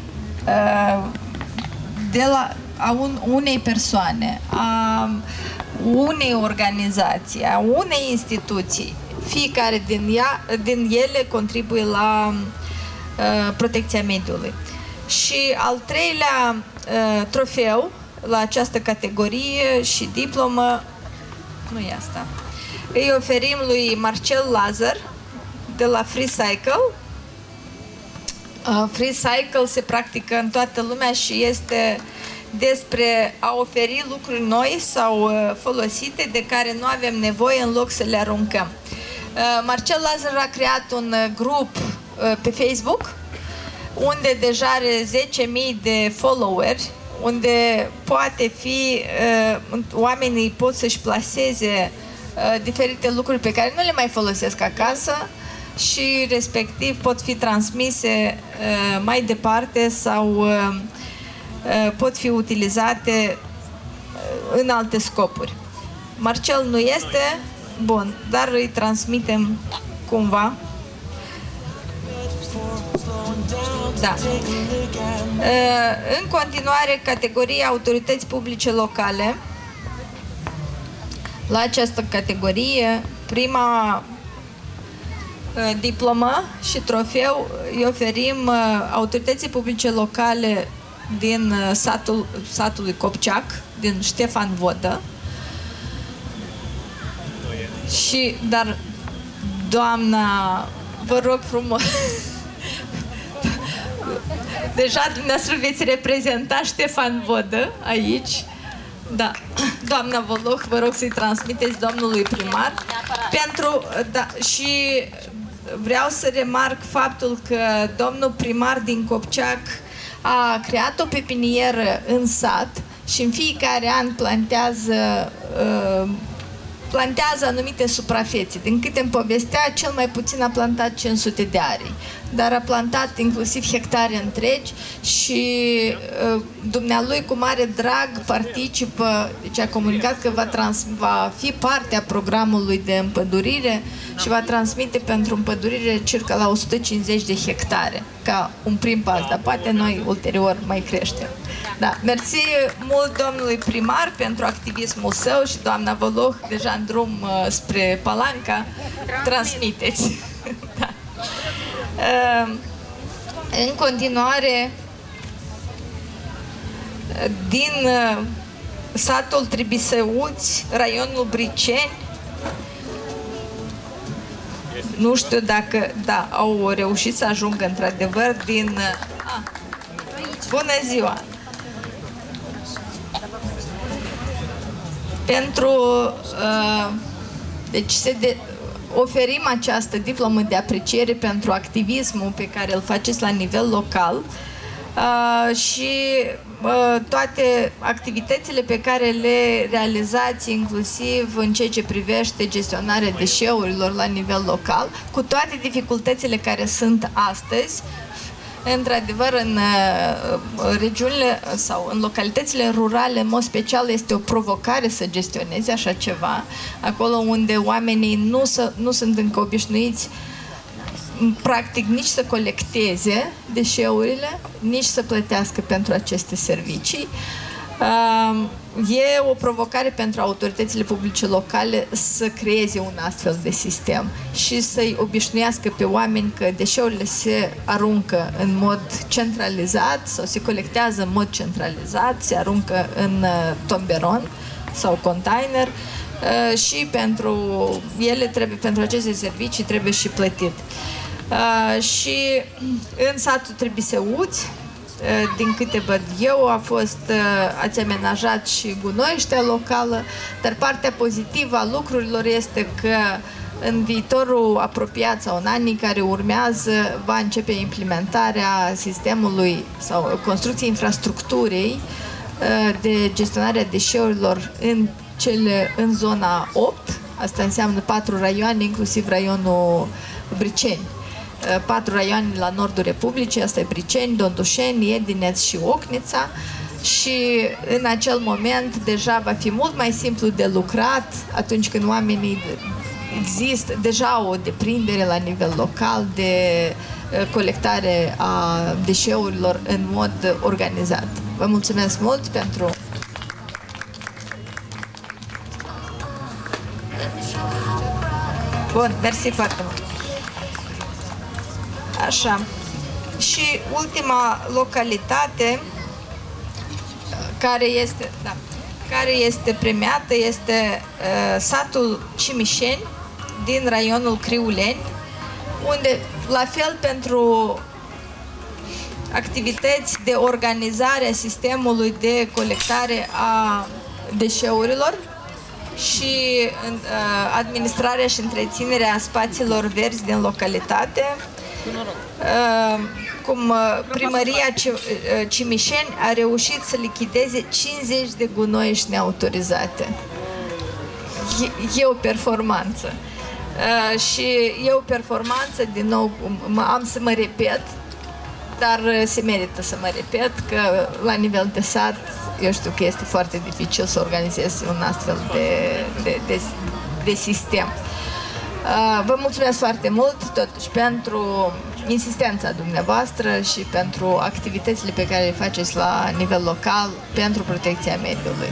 de la a un, unei persoane, a unei organizații, a unei instituții, fiecare din, ea, din ele contribuie la uh, protecția mediului. Și al treilea uh, trofeu la această categorie și diplomă, nu e asta, îi oferim lui Marcel Lazar de la Free Cycle. Uh, Free Cycle se practică în toată lumea și este despre a oferi lucruri noi sau uh, folosite de care nu avem nevoie în loc să le aruncăm. Uh, Marcel Lazar a creat un uh, grup uh, pe Facebook unde deja are zece mii de followeri, unde poate fi, uh, oamenii pot să-și plaseze uh, diferite lucruri pe care nu le mai folosesc acasă și respectiv pot fi transmise uh, mai departe sau uh, uh, pot fi utilizate uh, în alte scopuri. Marcel nu este, bun, dar îi transmitem cumva. Da. Uh, în continuare, categoria autorități publice locale. La această categorie, prima diplomă și trofeu îi oferim autorității publice locale din satul, satului Copceac, din Ștefan Vodă. Și, dar, doamna, vă rog frumos, deja dumneavoastră veți reprezenta Ștefan Vodă aici. Da, doamna Voloh, vă rog să-i transmiteți domnului primar. Pentru, da, și vreau să remarc faptul că domnul primar din Copceac a creat o pepinieră în sat și în fiecare an plantează uh, plantează anumite suprafețe. Din câte îmi povestea, cel mai puțin a plantat cinci sute de arii, dar a plantat inclusiv hectare întregi și uh, dumnealui cu mare drag participă, deci a comunicat că va, trans, va fi parte a programului de împădurire și va transmite pentru împădurire circa la o sută cincizeci de hectare, ca un prim pas, dar poate noi ulterior mai creștem. Da, mersi mult domnului primar pentru activismul său și doamna Voloh, deja în drum uh, spre Palanca, transmiteți. Da. uh, în continuare, din uh, satul Tribiseuți, raionul Briceni, nu știu dacă, da, au reușit să ajungă într-adevăr din... Uh, ah, bună ziua! Pentru, uh, deci se de, oferim această diplomă de apreciere pentru activismul pe care îl faceți la nivel local uh, și uh, toate activitățile pe care le realizați, inclusiv în ceea ce privește gestionarea deșeurilor la nivel local, cu toate dificultățile care sunt astăzi. Într-adevăr, în uh, regiunile sau în localitățile rurale, în mod special, este o provocare să gestionezi așa ceva, acolo unde oamenii nu, să, nu sunt încă obișnuiți practic nici să colecteze deșeurile, nici să plătească pentru aceste servicii. Uh, e o provocare pentru autoritățile publice locale să creeze un astfel de sistem și să-i obișnuiască pe oameni că deșeurile se aruncă în mod centralizat sau se colectează în mod centralizat, se aruncă în uh, tomberon sau container uh, și pentru ele trebuie, pentru aceste servicii trebuie și plătit. Uh, și în satul Tribiseuți, din câte văd eu, a fost, ați amenajat și gunoiștea locală, dar partea pozitivă a lucrurilor este că în viitorul apropiat sau în anii care urmează va începe implementarea sistemului sau construcției infrastructurii de gestionare a deșeurilor în, cele, în zona opt. Asta înseamnă patru raioane, inclusiv raionul Briceni. Patru raioane la nordul Republicii, asta e Briceni, Dondușeni, Edineț și Ocnița. Și în acel moment deja va fi mult mai simplu de lucrat atunci când oamenii există deja o deprindere la nivel local de colectare a deșeurilor în mod organizat. Vă mulțumesc mult pentru... Bun, mersi foarte mult. Așa. Și ultima localitate care este, da, care este premiată este uh, satul Cimișeni din raionul Criuleni, unde la fel pentru activități de organizare a sistemului de colectare a deșeurilor și uh, administrarea și întreținerea spațiilor verzi din localitate, uh, cum primăria Cimișeni a reușit să lichideze cincizeci de gunoiești neautorizate. E, e o performanță. Uh, și e o performanță, din nou, am să mă repet, dar se merită să mă repet că la nivel de sat, eu știu că este foarte dificil să organizezi un astfel de, de, de, de sistem. Uh, vă mulțumesc foarte mult, totuși, pentru insistența dumneavoastră și pentru activitățile pe care le faceți la nivel local pentru protecția mediului.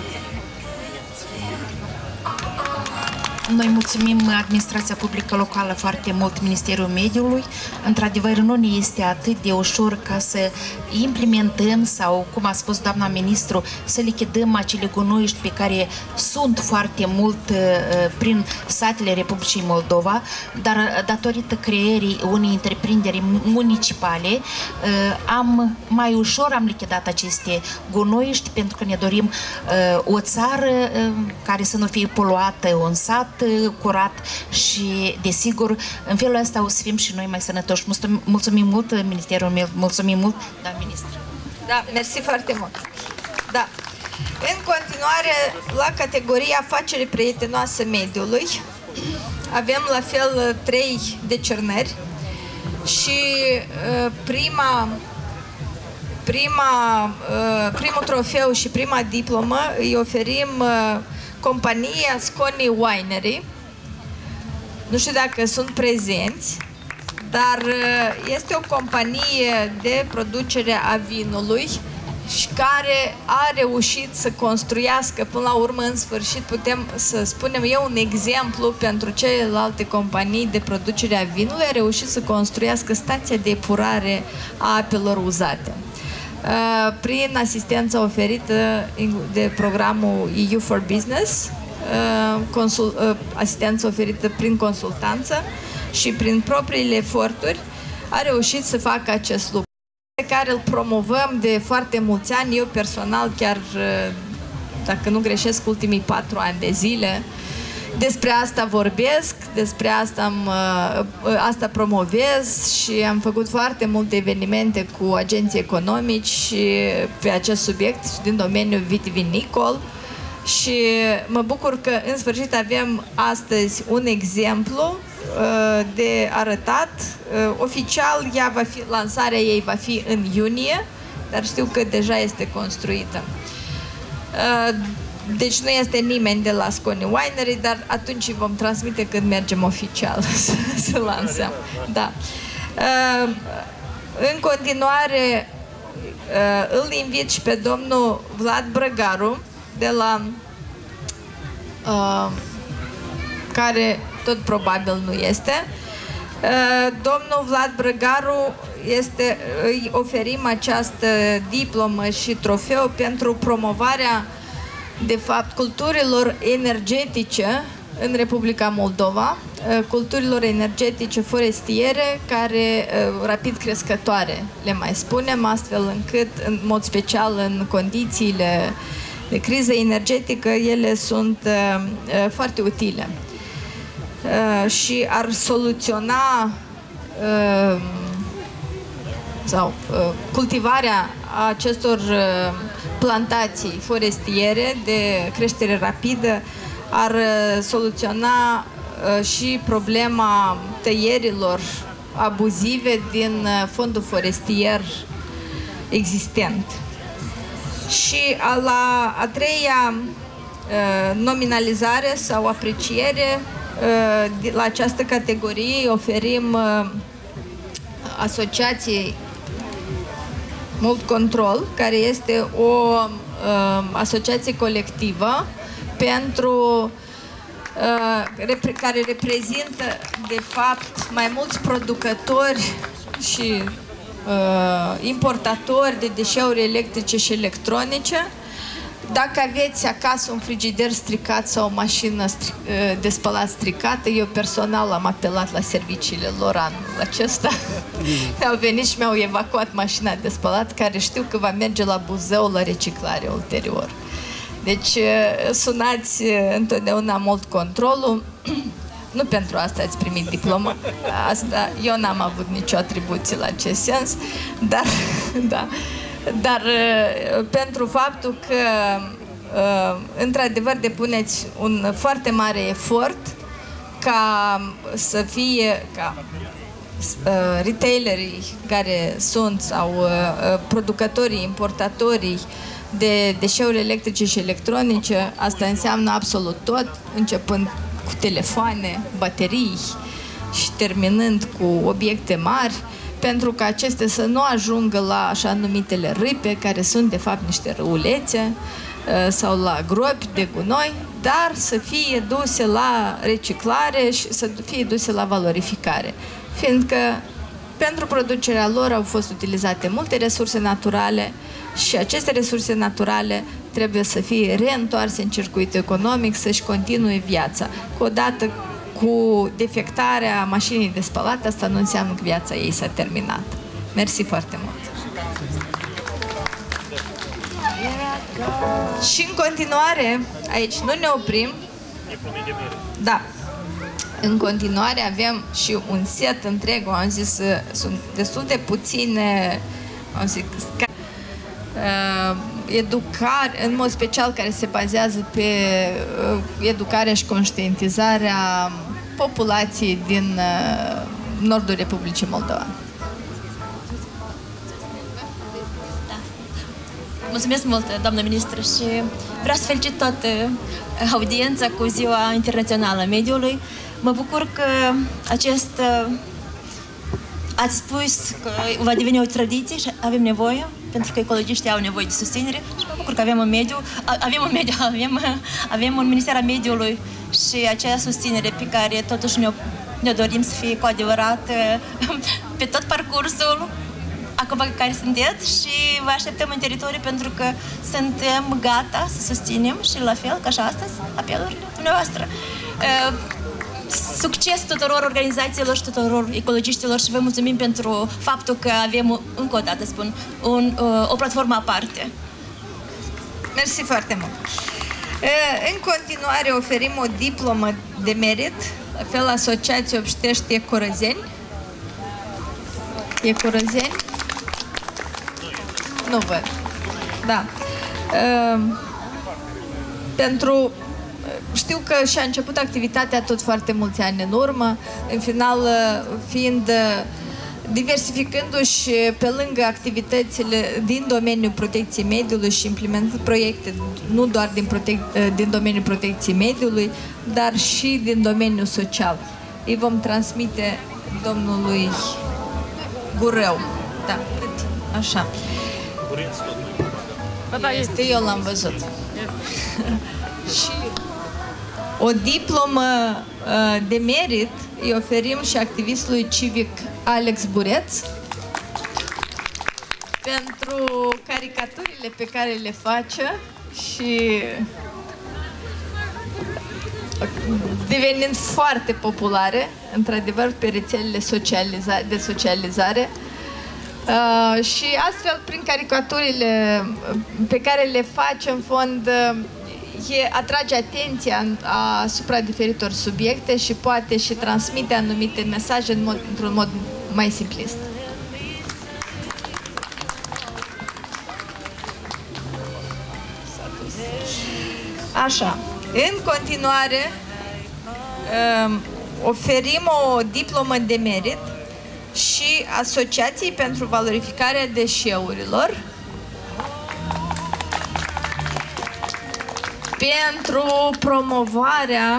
Noi mulțumim Administrația Publică Locală foarte mult, Ministerul Mediului. Într-adevăr, nu ne este atât de ușor ca să implementăm sau, cum a spus doamna ministru, să lichidăm acele gunoiști pe care sunt foarte mult uh, prin satele Republicii Moldova, dar datorită creierii unei întreprinderi municipale, uh, am mai ușor am lichidat aceste gunoiști pentru că ne dorim uh, o țară uh, care să nu fie poluată, un sat curat și, desigur, în felul ăsta o să fim și noi mai sănătoși. Mulțumim mult, Ministerul meu, mulțumim mult, doamna ministru. Da, mersi foarte mult. Da. În continuare, la categoria afacere prietenoasă mediului, avem la fel trei decernări și uh, prima, prima, uh, primul trofeu și prima diplomă îi oferim uh, compania Sconi Winery. Nu știu dacă sunt prezenți, dar este o companie de producere a vinului și care a reușit să construiască, până la urmă, în sfârșit, putem să spunem, e un exemplu pentru celelalte companii de producere a vinului, a reușit să construiască stația de epurare a apelor uzate. Prin asistența oferită de programul E U for Business, consul, asistență oferită prin consultanță și prin propriile eforturi, a reușit să facă acest lucru, pe care îl promovăm de foarte mulți ani. Eu personal, chiar dacă nu greșesc, ultimii patru ani de zile, despre asta vorbesc, despre asta, am, asta promovez și am făcut foarte multe evenimente cu agenții economici și pe acest subiect și din domeniul vitivinicol și mă bucur că în sfârșit avem astăzi un exemplu de arătat. Oficial, ea va fi, lansarea ei va fi în iunie, dar știu că deja este construită. Deci nu este nimeni de la Sconi Winery, dar atunci vom transmite când mergem oficial să, să lansăm. Da. În continuare, îl invit și pe domnul Vlad Brăgaru, de la care tot probabil nu este. Domnul Vlad Brăgaru este, îi oferim această diplomă și trofeu pentru promovarea, de fapt, culturilor energetice în Republica Moldova, culturilor energetice forestiere, care rapid crescătoare, le mai spunem, astfel încât, în mod special în condițiile de criză energetică, ele sunt foarte utile. uh, și ar soluționa uh, sau uh, cultivarea acestor uh, plantații forestiere de creștere rapidă, ar uh, soluționa uh, și problema tăierilor abuzive din uh, fondul forestier existent. Și a, la a treia uh, nominalizare sau apreciere uh, la această categorie oferim uh, asociației Mult Control, care este o uh, asociație colectivă pentru uh, repre care reprezintă de fapt mai mulți producători și uh, importatori de deșeuri electrice și electronice. Dacă aveți acasă un frigider stricat sau o mașină de spălat stricată, eu personal am apelat la serviciile lor anul acesta. Au venit și mi-au evacuat mașina de spălat, care știu că va merge la Buzău la reciclare ulterior. Deci sunați întotdeauna Mult Controlul. Nu pentru asta ați primit diploma. Asta, eu n-am avut nicio atribuție la acest sens, dar da. Dar pentru faptul că într-adevăr depuneți un foarte mare efort ca să fie ca retailerii care sunt sau producătorii, importatorii de deșeuri electrice și electronice, asta înseamnă absolut tot, începând cu telefoane, baterii și terminând cu obiecte mari, pentru că acestea să nu ajungă la așa numitele râpe, care sunt de fapt niște răulețe, sau la gropi de gunoi, dar să fie duse la reciclare și să fie duse la valorificare. Fiindcă pentru producerea lor au fost utilizate multe resurse naturale și aceste resurse naturale trebuie să fie reîntoarse în circuitul economic, să-și continue viața. Cu odată cu defectarea mașinii de spălat, asta nu înseamnă că viața ei s-a terminat. Mersi foarte mult! Și în continuare, aici nu ne oprim. Da. În continuare avem și un set întreg, am zis, sunt destul de puține, am zis, uh, educare, în mod special care se bazează pe uh, educarea și conștientizarea populației din uh, nordul Republicii Moldova. Mulțumesc mult, doamnă ministră, și vreau să felicit toată audiența cu Ziua Internațională a Mediului. Mă bucur că acest, ați spus că va deveni o tradiție și avem nevoie, pentru că ecologiștii au nevoie de susținere și mă bucur că avem un mediu, avem un mediu, avem, avem un Minister al Mediului și aceea susținere pe care totuși ne-o ne dorim să fie cu adevărat pe tot parcursul acum care sunteți și vă așteptăm în teritoriu pentru că suntem gata să susținem și la fel ca și astăzi apelurile dumneavoastră. Succes tuturor organizațiilor și tuturor ecologiștilor și vă mulțumim pentru faptul că avem, încă o dată spun, un, o platformă aparte. Mersi foarte mult! În continuare oferim o diplomă de merit, la fel Asociația Obștești Ecorăzeni. Ecorăzeni? Nu văd. Da. Pentru... Știu că și-a început activitatea tot foarte mulți ani în urmă, în final fiind diversificându-și pe lângă activitățile din domeniul protecției mediului și implementând proiecte nu doar din, protec- din domeniul protecției mediului, dar și din domeniul social. Îi vom transmite domnului Gureu. Da, așa. Este, eu l-am văzut. Și o diplomă uh, de merit îi oferim și activistului civic Alex Bureț pentru caricaturile pe care le face și devenind foarte populare, într-adevăr, pe rețelele socializa de socializare. Uh, și astfel, prin caricaturile pe care le face, în fond, uh, e, atrage atenția asupra diferitor subiecte și poate și transmite anumite mesaje în mod, într-un mod mai simplist. Așa, în continuare um, oferim o diplomă de merit și Asociației pentru Valorificarea Deșeurilor pentru promovarea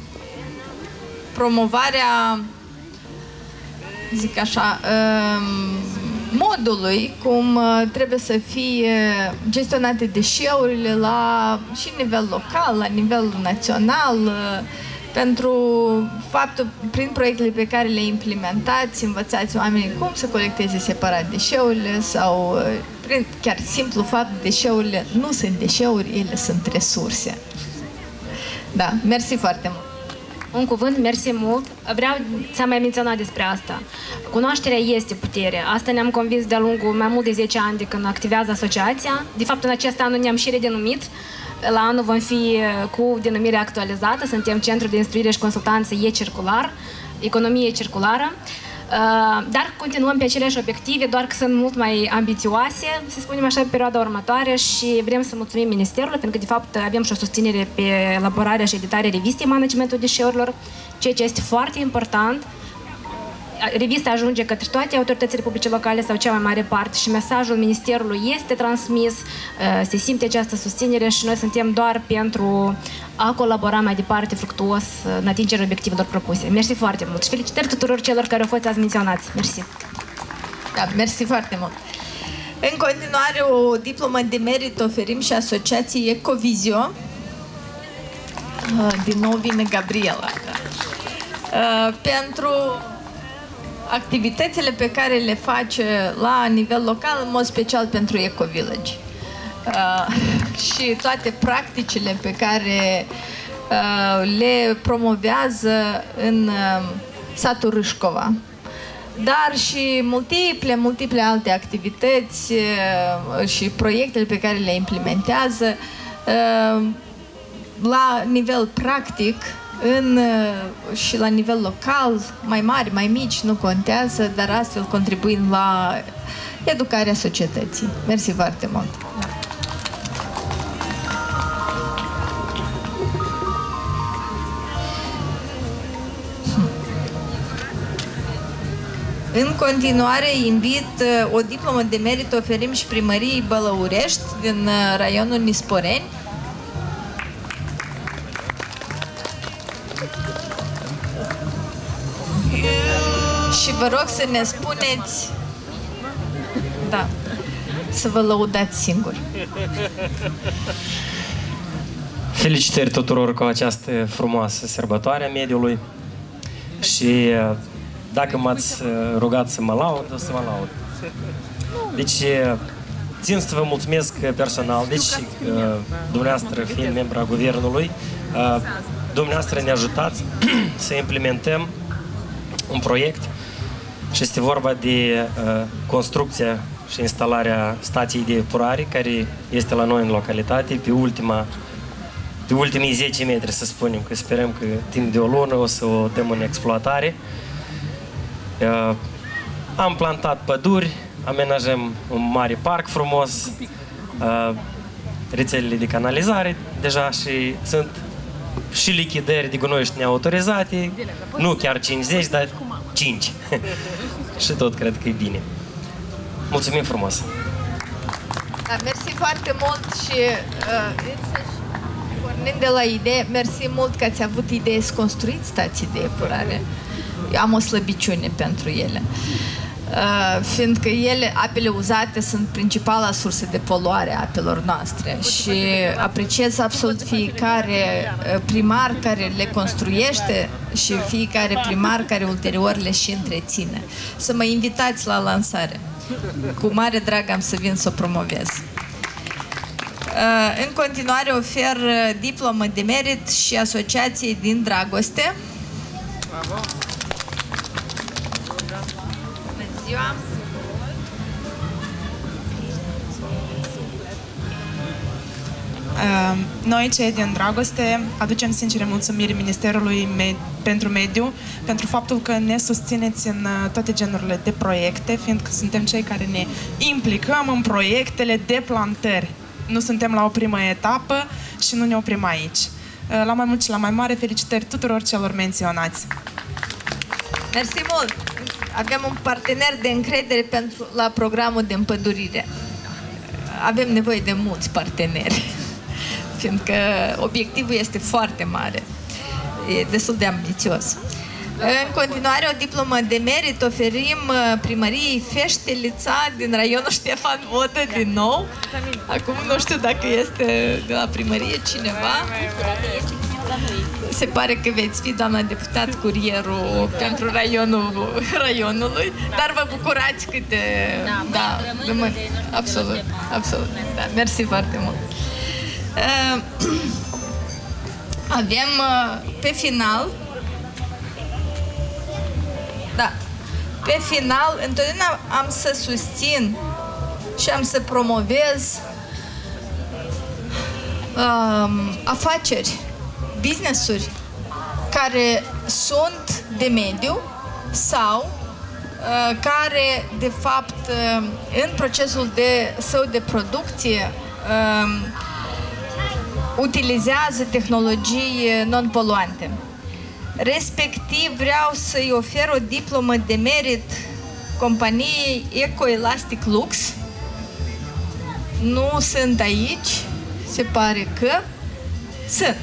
promovarea zic așa modului cum trebuie să fie gestionate deșeurile la și nivel local, la nivel național, pentru faptul, prin proiectele pe care le implementați, învățați oamenii cum să colecteze separat deșeurile sau prin chiar simplu fapt, deșeurile nu sunt deșeuri, ele sunt resurse. Da, mersi foarte mult. Un cuvânt, mersi mult. Vreau să mai menționat despre asta. Cunoașterea este putere. Asta ne-am convins de-a lungul mai mult de zece ani de când activează asociația. De fapt, în acest an ne-am și redenumit. La anul vom fi cu denumire actualizată. Suntem Centrul de Instruire și Consultanță E-Circular, Economie Circulară. Dar continuăm pe aceleași obiective, doar că sunt mult mai ambițioase, să spunem așa, pe perioada următoare și vrem să mulțumim Ministerului, pentru că, de fapt, avem și o susținere pe elaborarea și editarea revistei Managementul Deșeurilor, ceea ce este foarte important. Revista ajunge către toate autoritățile publice locale sau cea mai mare parte și mesajul Ministerului este transmis, se simte această susținere și noi suntem doar pentru a colabora mai departe fructuos în atingerea obiectivelor propuse. Mersi foarte mult și felicitări tuturor celor care au fost azi menționați. Mersi. Da, mersi foarte mult. În continuare, o diplomă de merit oferim și Asociației Ecovizio. Din nou vine Gabriela. Da. Pentru activitățile pe care le face la nivel local, în mod special pentru Ecovillage. Uh, și toate practicile pe care uh, le promovează în uh, satul Râșcova. Dar și multiple, multiple alte activități uh, și proiectele pe care le implementează uh, la nivel practic, în, și la nivel local, mai mari, mai mici, nu contează, dar astfel contribuind la educarea societății. Mersi foarte mult! În continuare, invit o diplomă de merit, oferim și primăriei Bălăurești din raionul Nisporeni. Și vă rog să ne spuneți, da, să vă lăudați singuri. Felicitări tuturor cu această frumoasă sărbătoare a mediului și dacă m-ați rugat să mă laud, o să mă laud. Deci, țin să vă mulțumesc personal, deci, dumneavoastră fiind membru a Guvernului, dumneavoastră ne ajutați să implementăm un proiect și este vorba de uh, construcția și instalarea stației de epurare care este la noi în localitate pe ultima pe ultimii zece metri, să spunem, că sperăm că timp de o lună o să o dăm în exploatare. Uh, am plantat păduri, amenajăm un mare parc frumos, uh, rețelele de canalizare deja și sunt și lichidări de gunoi neautorizate, nu chiar cincizeci, dar cinci. Și tot cred că e bine. Mulțumim frumos! Da, mersi foarte mult și uh, pornind de la idee, mersi mult că ați avut idee să construiți stații de epurare. Eu am o slăbiciune pentru ele. Uh, fiindcă ele, apele uzate, sunt principala sursă de poluare a apelor noastre și apreciez absolut fiecare primar care le construiește și fiecare primar care ulterior le și întreține. Să mă invitați la lansare. Cu mare drag am să vin să o promovez. Uh, în continuare ofer diplomă de merit și Asociației din Dragoste. Bravo. Ziua. Noi, cei din Dragoste, aducem sincere mulțumiri Ministerului Med- pentru Mediu pentru faptul că ne susțineți în toate genurile de proiecte, fiindcă suntem cei care ne implicăm în proiectele de plantări. Nu suntem la o primă etapă și nu ne oprim aici. La mai mult și la mai mare, felicitări tuturor celor menționați. Mersi mult! Avem un partener de încredere pentru, la programul de împădurire. Avem nevoie de mulți parteneri, fiindcă obiectivul este foarte mare. E destul de ambițios. În continuare, o diplomă de merit oferim primăriei Feștelița din raionul Ștefan Vodă din nou. Acum nu știu dacă este de la primărie cineva. Se pare că veți fi, doamna deputat, curierul pentru raionul raionului, dar vă bucurați câte... Da, da absolut, absolut. Da, mersi foarte mult. Uh, avem uh, pe final... Da, pe final, întotdeauna am să susțin și am să promovez uh, afaceri, business-uri care sunt de mediu sau uh, care, de fapt, uh, în procesul de, său de producție uh, utilizează tehnologii non-poluante. Respectiv, vreau să-i ofer o diplomă de merit companiei Ecoelastic Lux. Nu sunt aici, se pare că sunt.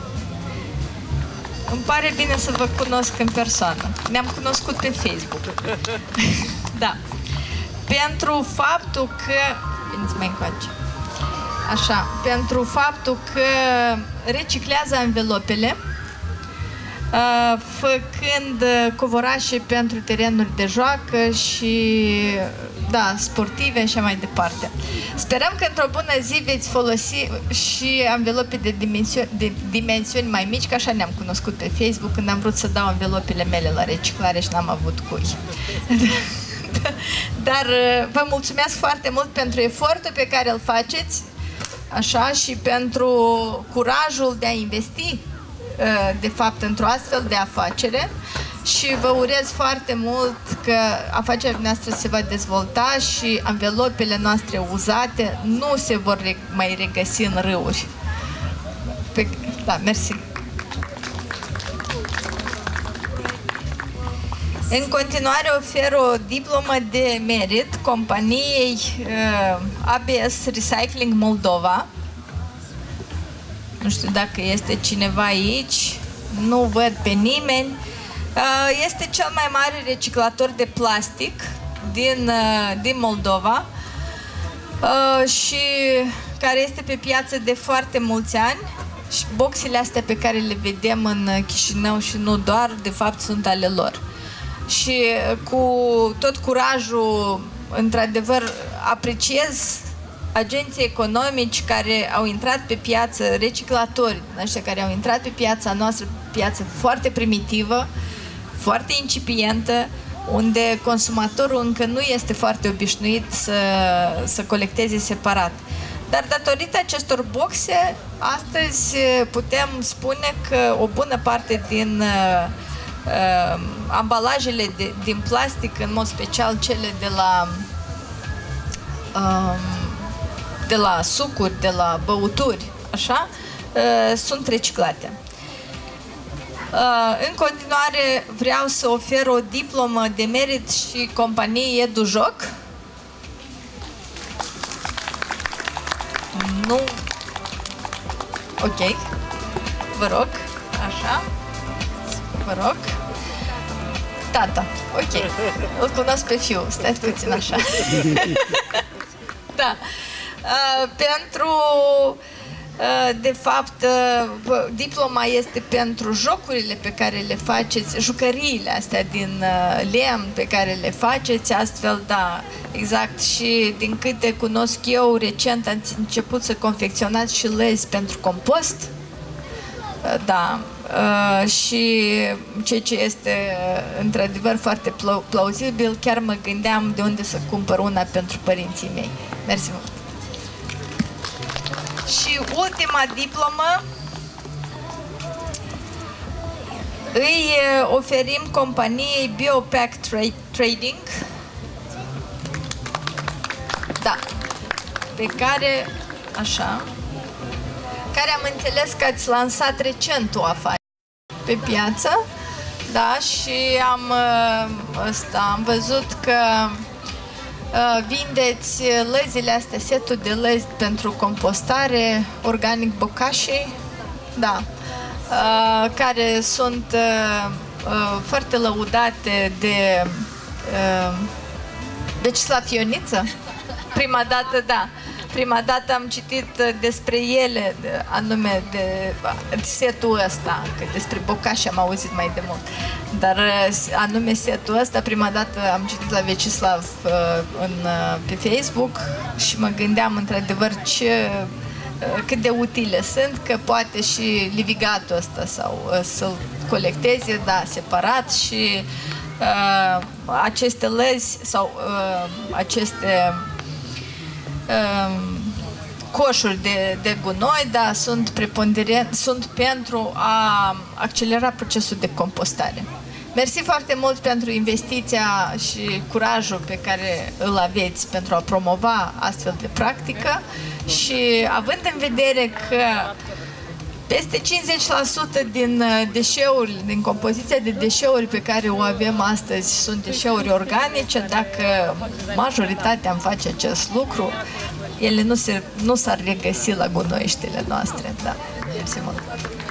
Îmi pare bine să vă cunosc în persoană. Ne-am cunoscut pe Facebook. Da. Pentru faptul că... Veniți mai încoace. Așa. Pentru faptul că reciclează anvelopele, făcând covorașe pentru terenuri de joacă și, da, sportive și așa mai departe. Sperăm că într-o bună zi veți folosi și anvelope de dimensiuni, de dimensiuni mai mici, că așa ne-am cunoscut pe Facebook când am vrut să dau anvelopele mele la reciclare și n-am avut cui. Dar vă mulțumesc foarte mult pentru efortul pe care îl faceți, așa, și pentru curajul de a investi de fapt într-o astfel de afacere și vă urez foarte mult că afacerea noastră se va dezvolta și anvelopele noastre uzate nu se vor mai regăsi în râuri. Pe... Da, mersi. În continuare ofer o diplomă de merit companiei uh, A B S Recycling Moldova. Nu știu dacă este cineva aici, nu văd pe nimeni. Este cel mai mare reciclator de plastic din, din Moldova și care este pe piață de foarte mulți ani. Și boxele astea pe care le vedem în Chișinău și nu doar, de fapt sunt ale lor. Și cu tot curajul, într-adevăr, apreciez agenții economici care au intrat pe piață, reciclatori, ăștia care au intrat pe piața noastră, piață foarte primitivă, foarte incipientă, unde consumatorul încă nu este foarte obișnuit să, să colecteze separat. Dar datorită acestor boxe, astăzi putem spune că o bună parte din uh, uh, ambalajele de, din plastic, în mod special cele de la uh, de la sucuri, de la băuturi, așa, uh, sunt reciclate. Uh, în continuare vreau să ofer o diplomă de merit și companiei EduJoc. Nu... Ok. Vă rog. Așa. Vă rog. Tata. Ok. Îl cunosc pe fiul. Stați puțin așa. Da. Uh, pentru... De fapt, diploma este pentru jocurile pe care le faceți, jucăriile astea din lemn pe care le faceți, astfel, da, exact. Și din câte cunosc eu, recent ați început să confecționați și lăzi pentru compost, da, și ceea ce este într-adevăr foarte plauzibil, chiar mă gândeam de unde să cumpăr una pentru părinții mei. Mersi mult! Și ultima diplomă îi oferim companiei Biopack Trading, da, pe care, așa, care am înțeles că ați lansat recent o afacere pe piață, da, și am, ăsta, am văzut că uh, vindeți lăzile astea, setul de lăzi pentru compostare, organic bocașii, da, uh, care sunt uh, uh, foarte lăudate de uh, Vecislav Ioniță. Prima dată, da. Prima dată am citit despre ele, anume de setul ăsta, că despre bocași am auzit mai de mult, dar anume setul ăsta, prima dată am citit la Vecislav în, pe Facebook și mă gândeam într-adevăr ce, cât de utile sunt, că poate și livigatul ăsta sau să-l colecteze, da, separat și uh, aceste lăzi sau uh, aceste coșuri de, de gunoi, da, sunt preponderent, sunt pentru a accelera procesul de compostare. Mersi foarte mult pentru investiția și curajul pe care îl aveți pentru a promova astfel de practică și având în vedere că peste cincizeci la sută din deșeuri, din compoziția de deșeuri pe care o avem astăzi sunt deșeuri organice, dacă majoritatea am face acest lucru, ele nu, se, nu s-ar regăsi la gunoiștele noastre. Da. Mersi mult.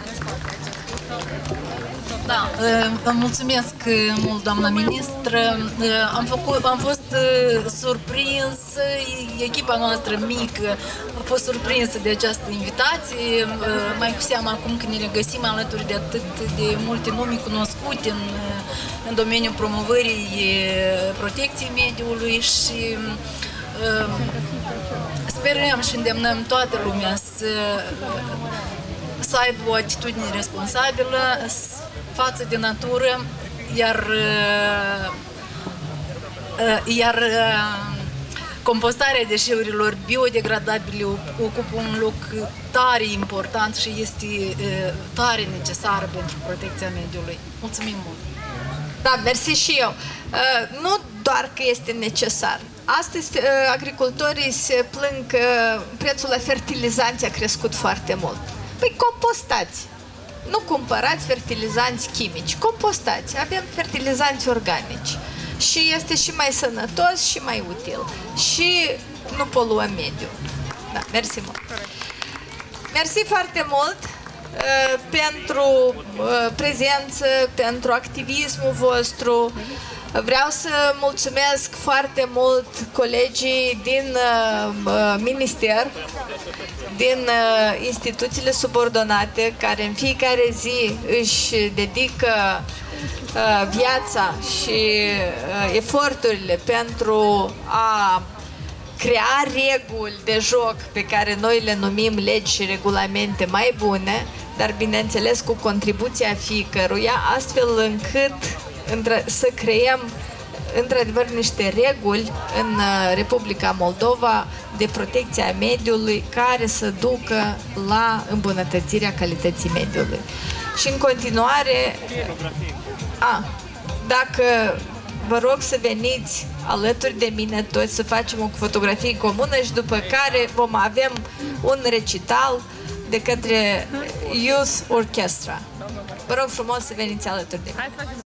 Da, îmi mulțumesc mult, doamna ministră. Am, făcut, am fost surprins, echipa noastră mică a fost surprinsă de această invitație, mai cu seamă acum când ne regăsim alături de atât de multe nume cunoscute în, în domeniul promovării protecției mediului și sperăm și îndemnăm toată lumea să, să aibă o atitudine responsabilă față de natură, iar, iar compostarea deșeurilor biodegradabile ocupă un loc tare important și este tare necesară pentru protecția mediului. Mulțumim mult! Da, mersi și eu. Nu doar că este necesar. Astăzi agricultorii se plâng că prețul la fertilizanți a crescut foarte mult. Păi compostați! Nu cumpărați fertilizanți chimici, compostați, avem fertilizanți organici și este și mai sănătos și mai util și nu poluăm mediul. Da, mersi mult! Mersi foarte mult uh, pentru uh, prezență, pentru activismul vostru. Vreau să mulțumesc foarte mult colegii din uh, minister, din uh, instituțiile subordonate, care în fiecare zi își dedică uh, viața și uh, eforturile pentru a crea reguli de joc pe care noi le numim legi și regulamente mai bune, dar bineînțeles cu contribuția fiecăruia, astfel încât să creăm într-adevăr niște reguli în Republica Moldova de protecția mediului care să ducă la îmbunătățirea calității mediului. Și în continuare, a, dacă vă rog să veniți alături de mine toți să facem o fotografie comună și după care vom avea un recital de către Youth Orchestra. Vă rog frumos să veniți alături de mine.